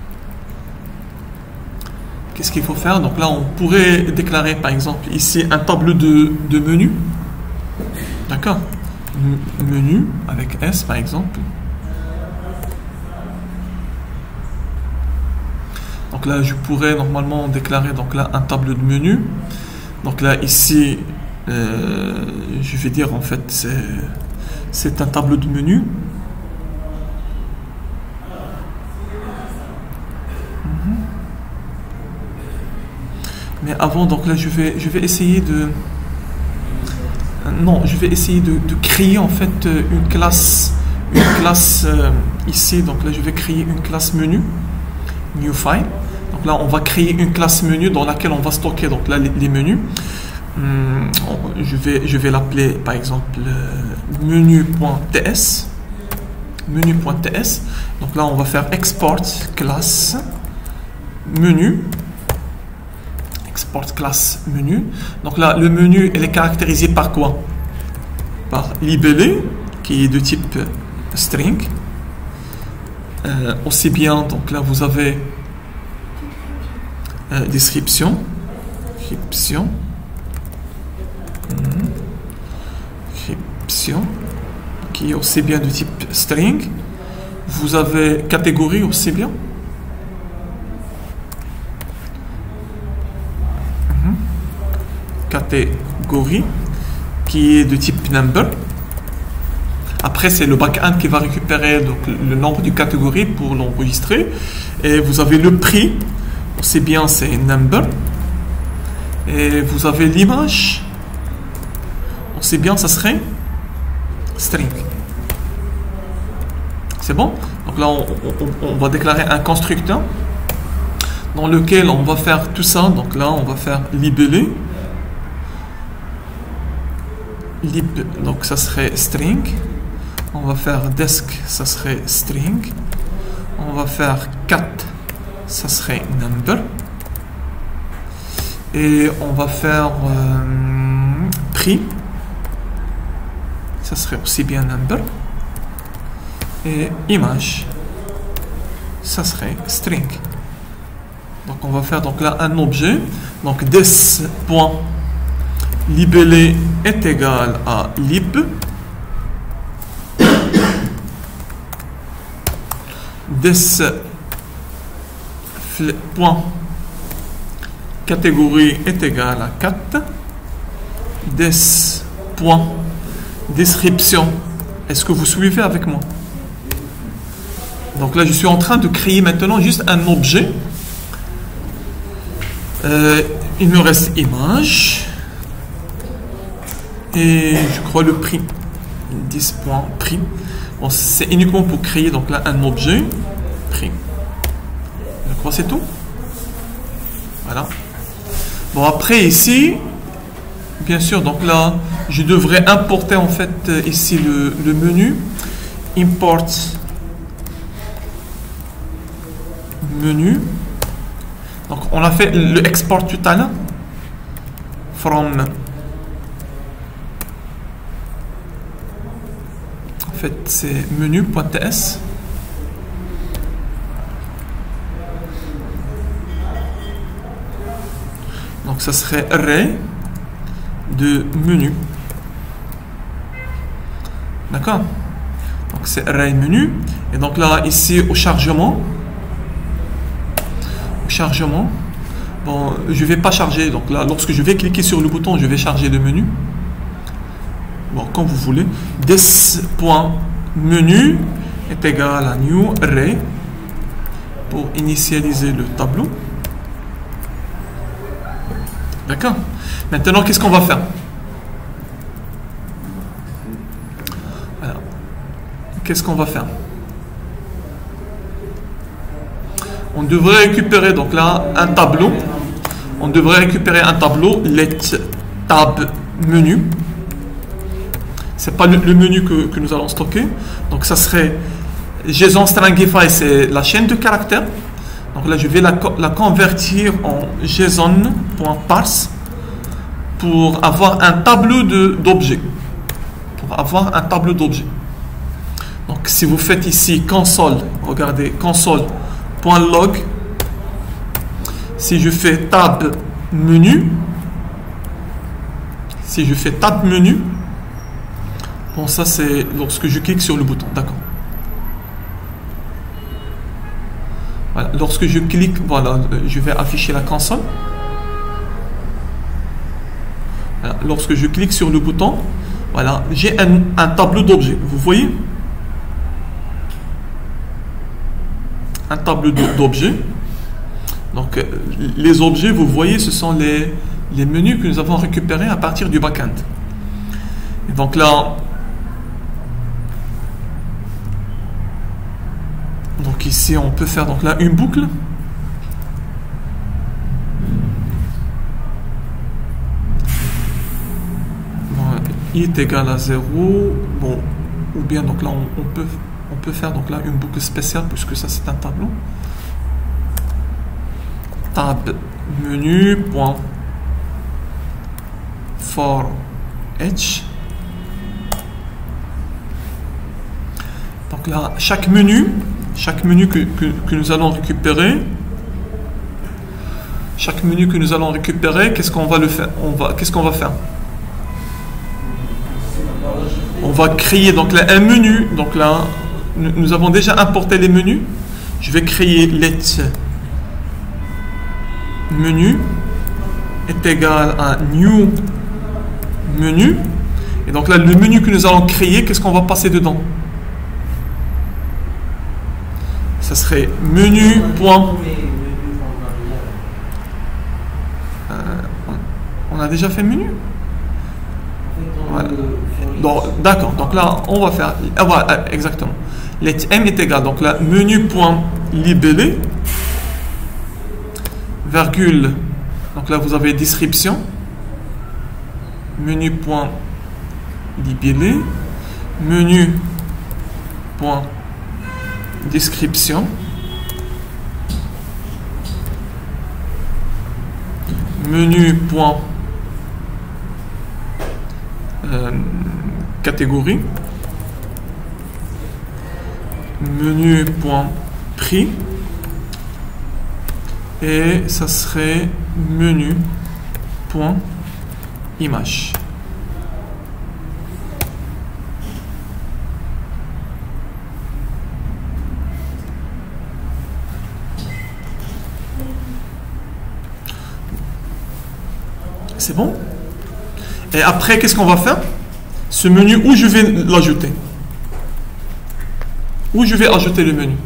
Qu'est-ce qu'il faut faire? Donc là, on pourrait déclarer, par exemple, ici, un tableau de menus. D'accord? Menu avec S, par exemple. Donc là, je pourrais normalement déclarer donc là, un tableau de menus. Donc là, ici, je vais dire, en fait, c'est un tableau de menus. Mais avant, donc là, je vais essayer de... Non, je vais essayer de créer en fait une classe ici. Donc là, je vais créer une classe menu, new file. Donc là, on va créer une classe menu dans laquelle on va stocker donc là les menus. Je vais l'appeler par exemple menu.ts. Menu.ts. Donc là, on va faire export classe menu. Export classe menu. Donc là, le menu, il est caractérisé par quoi? Par libellé, qui est de type string. Aussi bien, donc là, vous avez description. Description. Description. Qui est aussi bien de type string. Vous avez catégorie aussi bien. Catégorie qui est de type number. Après, c'est le back-end qui va récupérer donc, le nombre de catégories pour l'enregistrer. Et vous avez le prix, aussi bien c'est number. Et vous avez l'image, aussi bien ça serait string. C'est bon? Donc là, on va déclarer un constructeur dans lequel on va faire tout ça. Donc là, on va faire libeller. Lib, donc ça serait string. On va faire desk, ça serait string. On va faire cat, ça serait number. Et on va faire prix, ça serait aussi bien number. Et image, ça serait string. Donc on va faire donc là un objet. Donc des.libellé est égal à lib. Des.catégorie est égal à 4. Des.description. Est-ce que vous suivez avec moi? Donc là, je suis en train de créer maintenant juste un objet. Il me reste image. Et je crois le prix. 10.prix. Bon, c'est uniquement pour créer donc là un objet. Prix. Je crois que c'est tout. Voilà. Bon, après ici, bien sûr, donc là, je devrais importer en fait ici le menu. Import menu. Donc on a fait le export tout à l'heure. From. En fait, c'est menu.ts. Donc ça serait array de menu. D'accord? Donc c'est array menu. Et donc là, ici au chargement. Bon, je vais pas charger. Donc là, lorsque je vais cliquer sur le bouton, je vais charger le menu. Bon, comme vous voulez. Des.menu est égal à new array pour initialiser le tableau. D'accord? Maintenant, qu'est-ce qu'on va faire? Voilà. Qu'est-ce qu'on va faire? On devrait récupérer donc là un tableau. On devrait récupérer un tableau, let tab menu. C'est pas le menu que nous allons stocker. Donc ça serait JSON Stringify, c'est la chaîne de caractères. Donc là, je vais la convertir en JSON.parse pour avoir un tableau d'objets. Donc si vous faites ici console, regardez console.log. Si je fais tab menu, bon, ça c'est lorsque je clique sur le bouton, d'accord. Voilà, lorsque je clique, voilà, je vais afficher la console. Voilà, lorsque je clique sur le bouton, voilà, j'ai un tableau d'objets. Vous voyez? Un tableau d'objets. Donc, les objets, vous voyez, ce sont les menus que nous avons récupérés à partir du backend. Et donc là, donc ici, on peut faire donc là une boucle. i est égal à 0. Bon, ou bien donc là on peut faire donc là une boucle spéciale puisque ça c'est un tableau. Tab menu point for each. Donc là chaque menu que nous allons récupérer, qu'est-ce qu'on va le faire? Qu'est-ce qu'on va faire? On va créer donc là un menu. Donc là, nous avons déjà importé les menus. Je vais créer let menu est égal à new menu. Et donc là, le menu que nous allons créer, qu'est-ce qu'on va passer dedans? Ça serait menu point. On a déjà fait menu. Voilà. D'accord, donc là on va faire voilà, exactement. Let m est égal, donc là menu.libellé virgule, donc là vous avez description, menu.libellé menu.description catégorie menu.prix et ça serait menu.image. C'est bon? Et après, qu'est-ce qu'on va faire? Ce menu, où je vais l'ajouter? Où je vais ajouter le menu?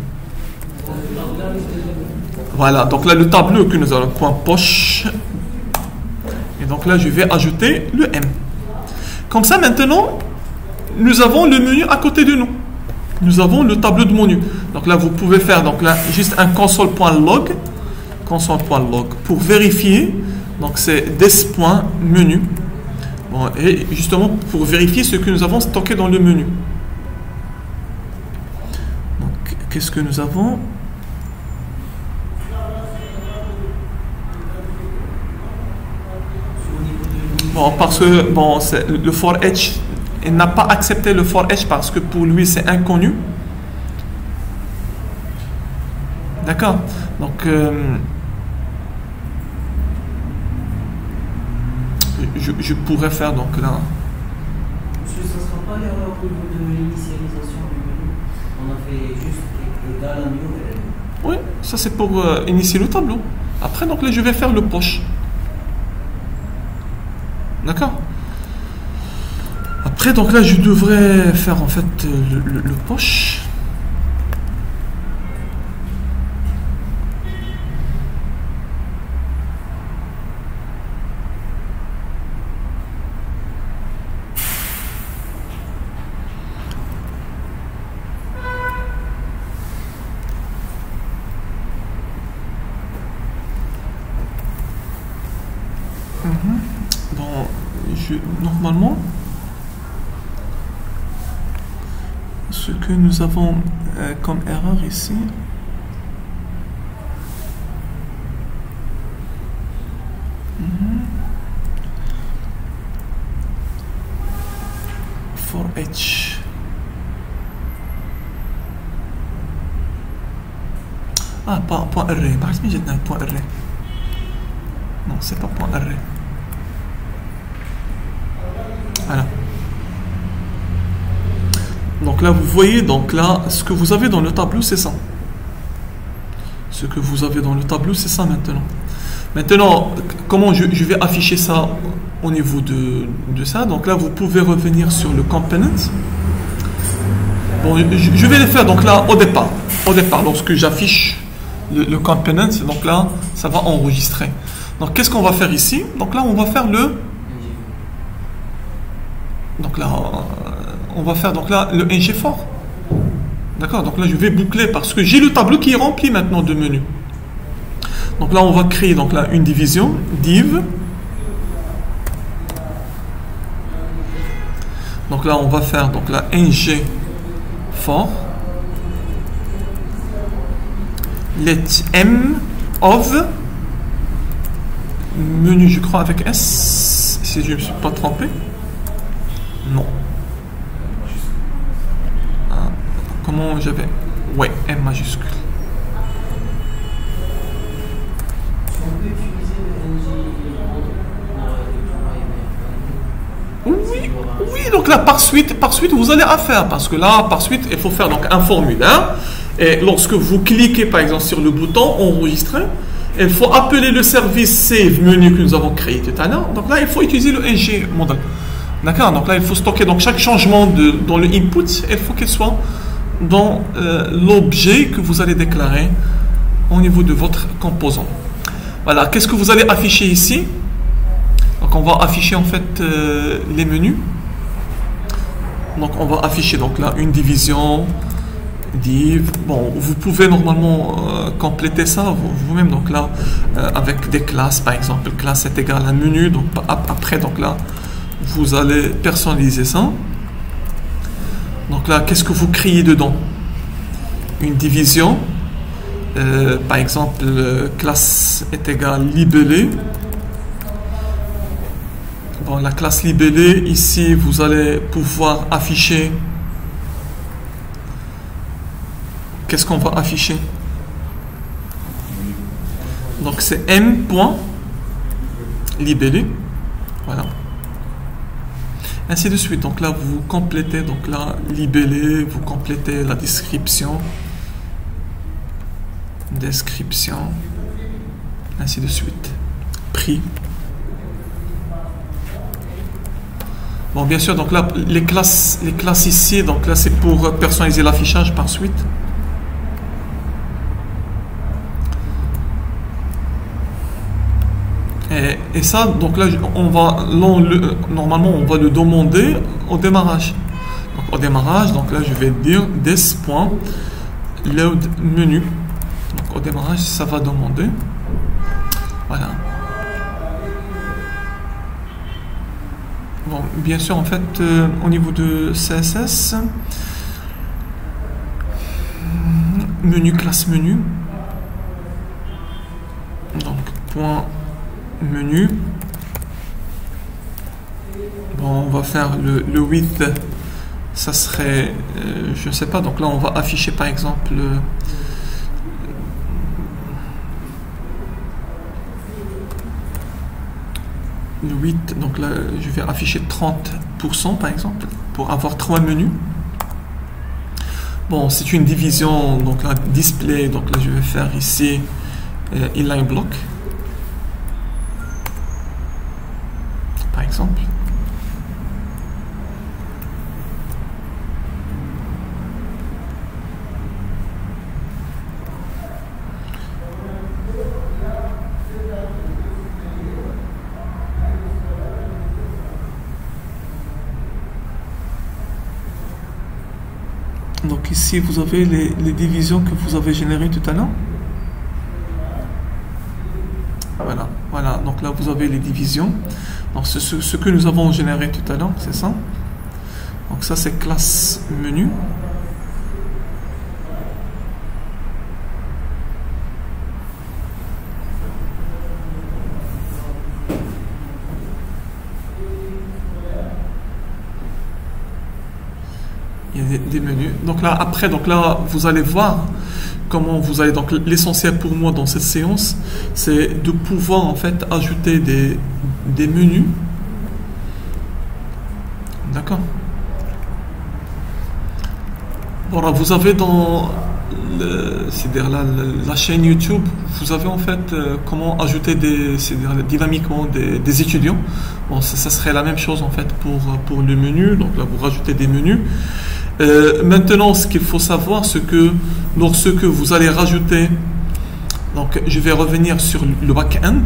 Voilà, donc là, le tableau que nous avons, point poche. Et donc là, je vais ajouter le M. Comme ça, maintenant, nous avons le menu à côté de nous. Nous avons le tableau de menu. Donc là, vous pouvez faire donc là, juste un console.log pour vérifier. Donc c'est des.menu. Bon, et justement pour vérifier ce que nous avons stocké dans le menu. Donc qu'est-ce que nous avons? Bon, parce que bon, le for each, il n'a pas accepté le for each parce que pour lui c'est inconnu. D'accord. Donc je pourrais faire donc là. Monsieur, ça ne sera pas l'erreur au niveau de l'initialisation du menu. On a fait juste égal à new. Oui, ça c'est pour initier le tableau. Après donc là je vais faire le poche. D'accord. Après donc là je devrais faire en fait le poche. Bon, normalement, ce que nous avons comme erreur ici, for each. Ah, pas point array. بعرف مين جدنا point array. Non, c'est pas point array. Voilà. Donc là, vous voyez, donc là, ce que vous avez dans le tableau, c'est ça. Ce que vous avez dans le tableau, c'est ça maintenant. Maintenant, comment je vais afficher ça au niveau de ça? Donc là, vous pouvez revenir sur le component. Bon, je vais le faire donc là au départ. Lorsque j'affiche le component, donc là, ça va enregistrer. Donc qu'est-ce qu'on va faire ici? Donc là, on va faire le... Donc là, on va faire donc là le ngFor. D'accord. Donc là, je vais boucler parce que j'ai le tableau qui est rempli maintenant de menus. Donc là, on va créer donc là une division div Donc là, on va faire donc la ng for let m of menu, je crois avec S, si je ne me suis pas trompé. Non. Ah, comment j'avais? Ouais, M majuscule. On peut utiliser le ng Oui, oui, donc là, par suite, vous allez à faire, parce que là, par suite, il faut faire donc un formulaire. Et lorsque vous cliquez, par exemple, sur le bouton enregistrer, il faut appeler le service save menu que nous avons créé tout à l'heure. Donc là, il faut utiliser le ng model. D'accord? Donc là, il faut stocker donc chaque changement dans le input, il faut qu'il soit dans l'objet que vous allez déclarer au niveau de votre composant. Voilà, qu'est-ce que vous allez afficher ici? Donc on va afficher en fait les menus. Donc on va afficher donc là une division, div. Bon, vous pouvez normalement compléter ça vous-même. Donc là avec des classes, par exemple, classe est égale à menu. Donc après donc là vous allez personnaliser ça. Donc là, qu'est-ce que vous créez dedans? Une division. Par exemple, classe est égale libellé. Bon, la classe libellée, ici, vous allez pouvoir afficher. Qu'est-ce qu'on va afficher? Donc, c'est m.libellé. Voilà. Ainsi de suite. Donc là, vous complétez donc là, libellé, vous complétez la description, ainsi de suite. Prix. Bon, bien sûr, donc là, les classes ici, donc là, c'est pour personnaliser l'affichage par suite. Et ça, donc là, normalement, on va le demander au démarrage. Donc, au démarrage, donc là, je vais dire this.load menu. Donc, au démarrage, ça va demander. Voilà. Bon, bien sûr, en fait, au niveau de CSS, menu, classe menu. Donc, point menu. Bon, on va faire le width, ça serait, je ne sais pas, donc là on va afficher par exemple le width, donc là je vais afficher 30% par exemple, pour avoir 3 menus. Bon, c'est une division, donc là display, donc là je vais faire ici inline block. Par exemple. Donc ici vous avez les divisions que vous avez générées tout à l'heure. Voilà, donc là vous avez les divisions. Donc ce que nous avons généré tout à l'heure, c'est ça. Donc ça c'est classe menu. Il y a des menus. Donc là après, donc là vous allez voir comment vous allez. Donc l'essentiel pour moi dans cette séance, c'est de pouvoir en fait ajouter des menus. D'accord. Voilà, vous avez dans la chaîne YouTube, vous avez en fait comment ajouter dynamiquement des étudiants. Bon, ça serait la même chose en fait pour le menu. Donc là, vous rajoutez des menus. Maintenant, ce qu'il faut savoir, c'est que lorsque vous allez rajouter, donc je vais revenir sur le back-end.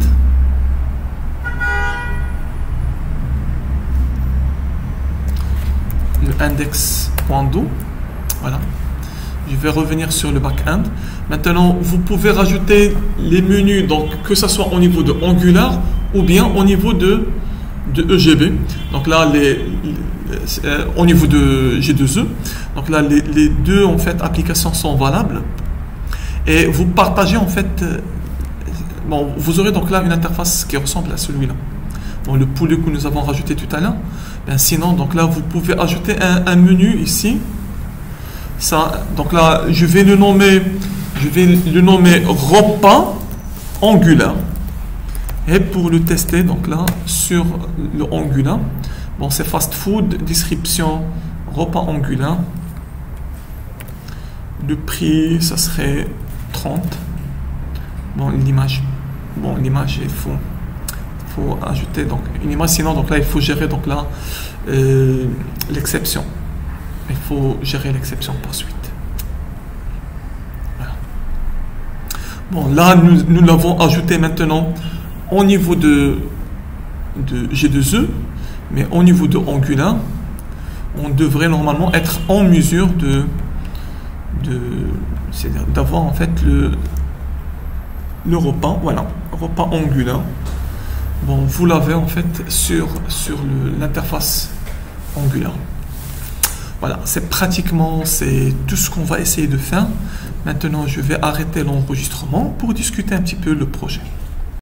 Le index.do. Voilà. Je vais revenir sur le back-end. Maintenant, vous pouvez rajouter les menus, donc que ce soit au niveau de Angular ou bien au niveau de EGB. Donc là, au niveau de G2E. Donc là, les deux en fait applications sont valables. Et vous partagez en fait, bon, vous aurez donc là une interface qui ressemble à celui-là. Bon, le poulet que nous avons rajouté tout à l'heure. Ben, sinon, donc là, vous pouvez ajouter un menu ici. Ça, donc là, je vais le nommer repas Angular. Et pour le tester, donc là, sur le Angular, bon, c'est fast food, description, repas Angular. Le prix, ça serait 30. Bon, l'image, il faut ajouter donc une image, sinon donc là il faut gérer donc là l'exception. Il faut gérer l'exception par suite. Voilà. Bon, là nous l'avons ajouté maintenant au niveau de G2E, mais au niveau de Angular, on devrait normalement être en mesure c'est-à-dire d'avoir en fait le repas, voilà, repas Angular. Bon, vous l'avez en fait sur l'interface Angular. Voilà, c'est tout ce qu'on va essayer de faire. Maintenant, je vais arrêter l'enregistrement pour discuter un petit peu le projet.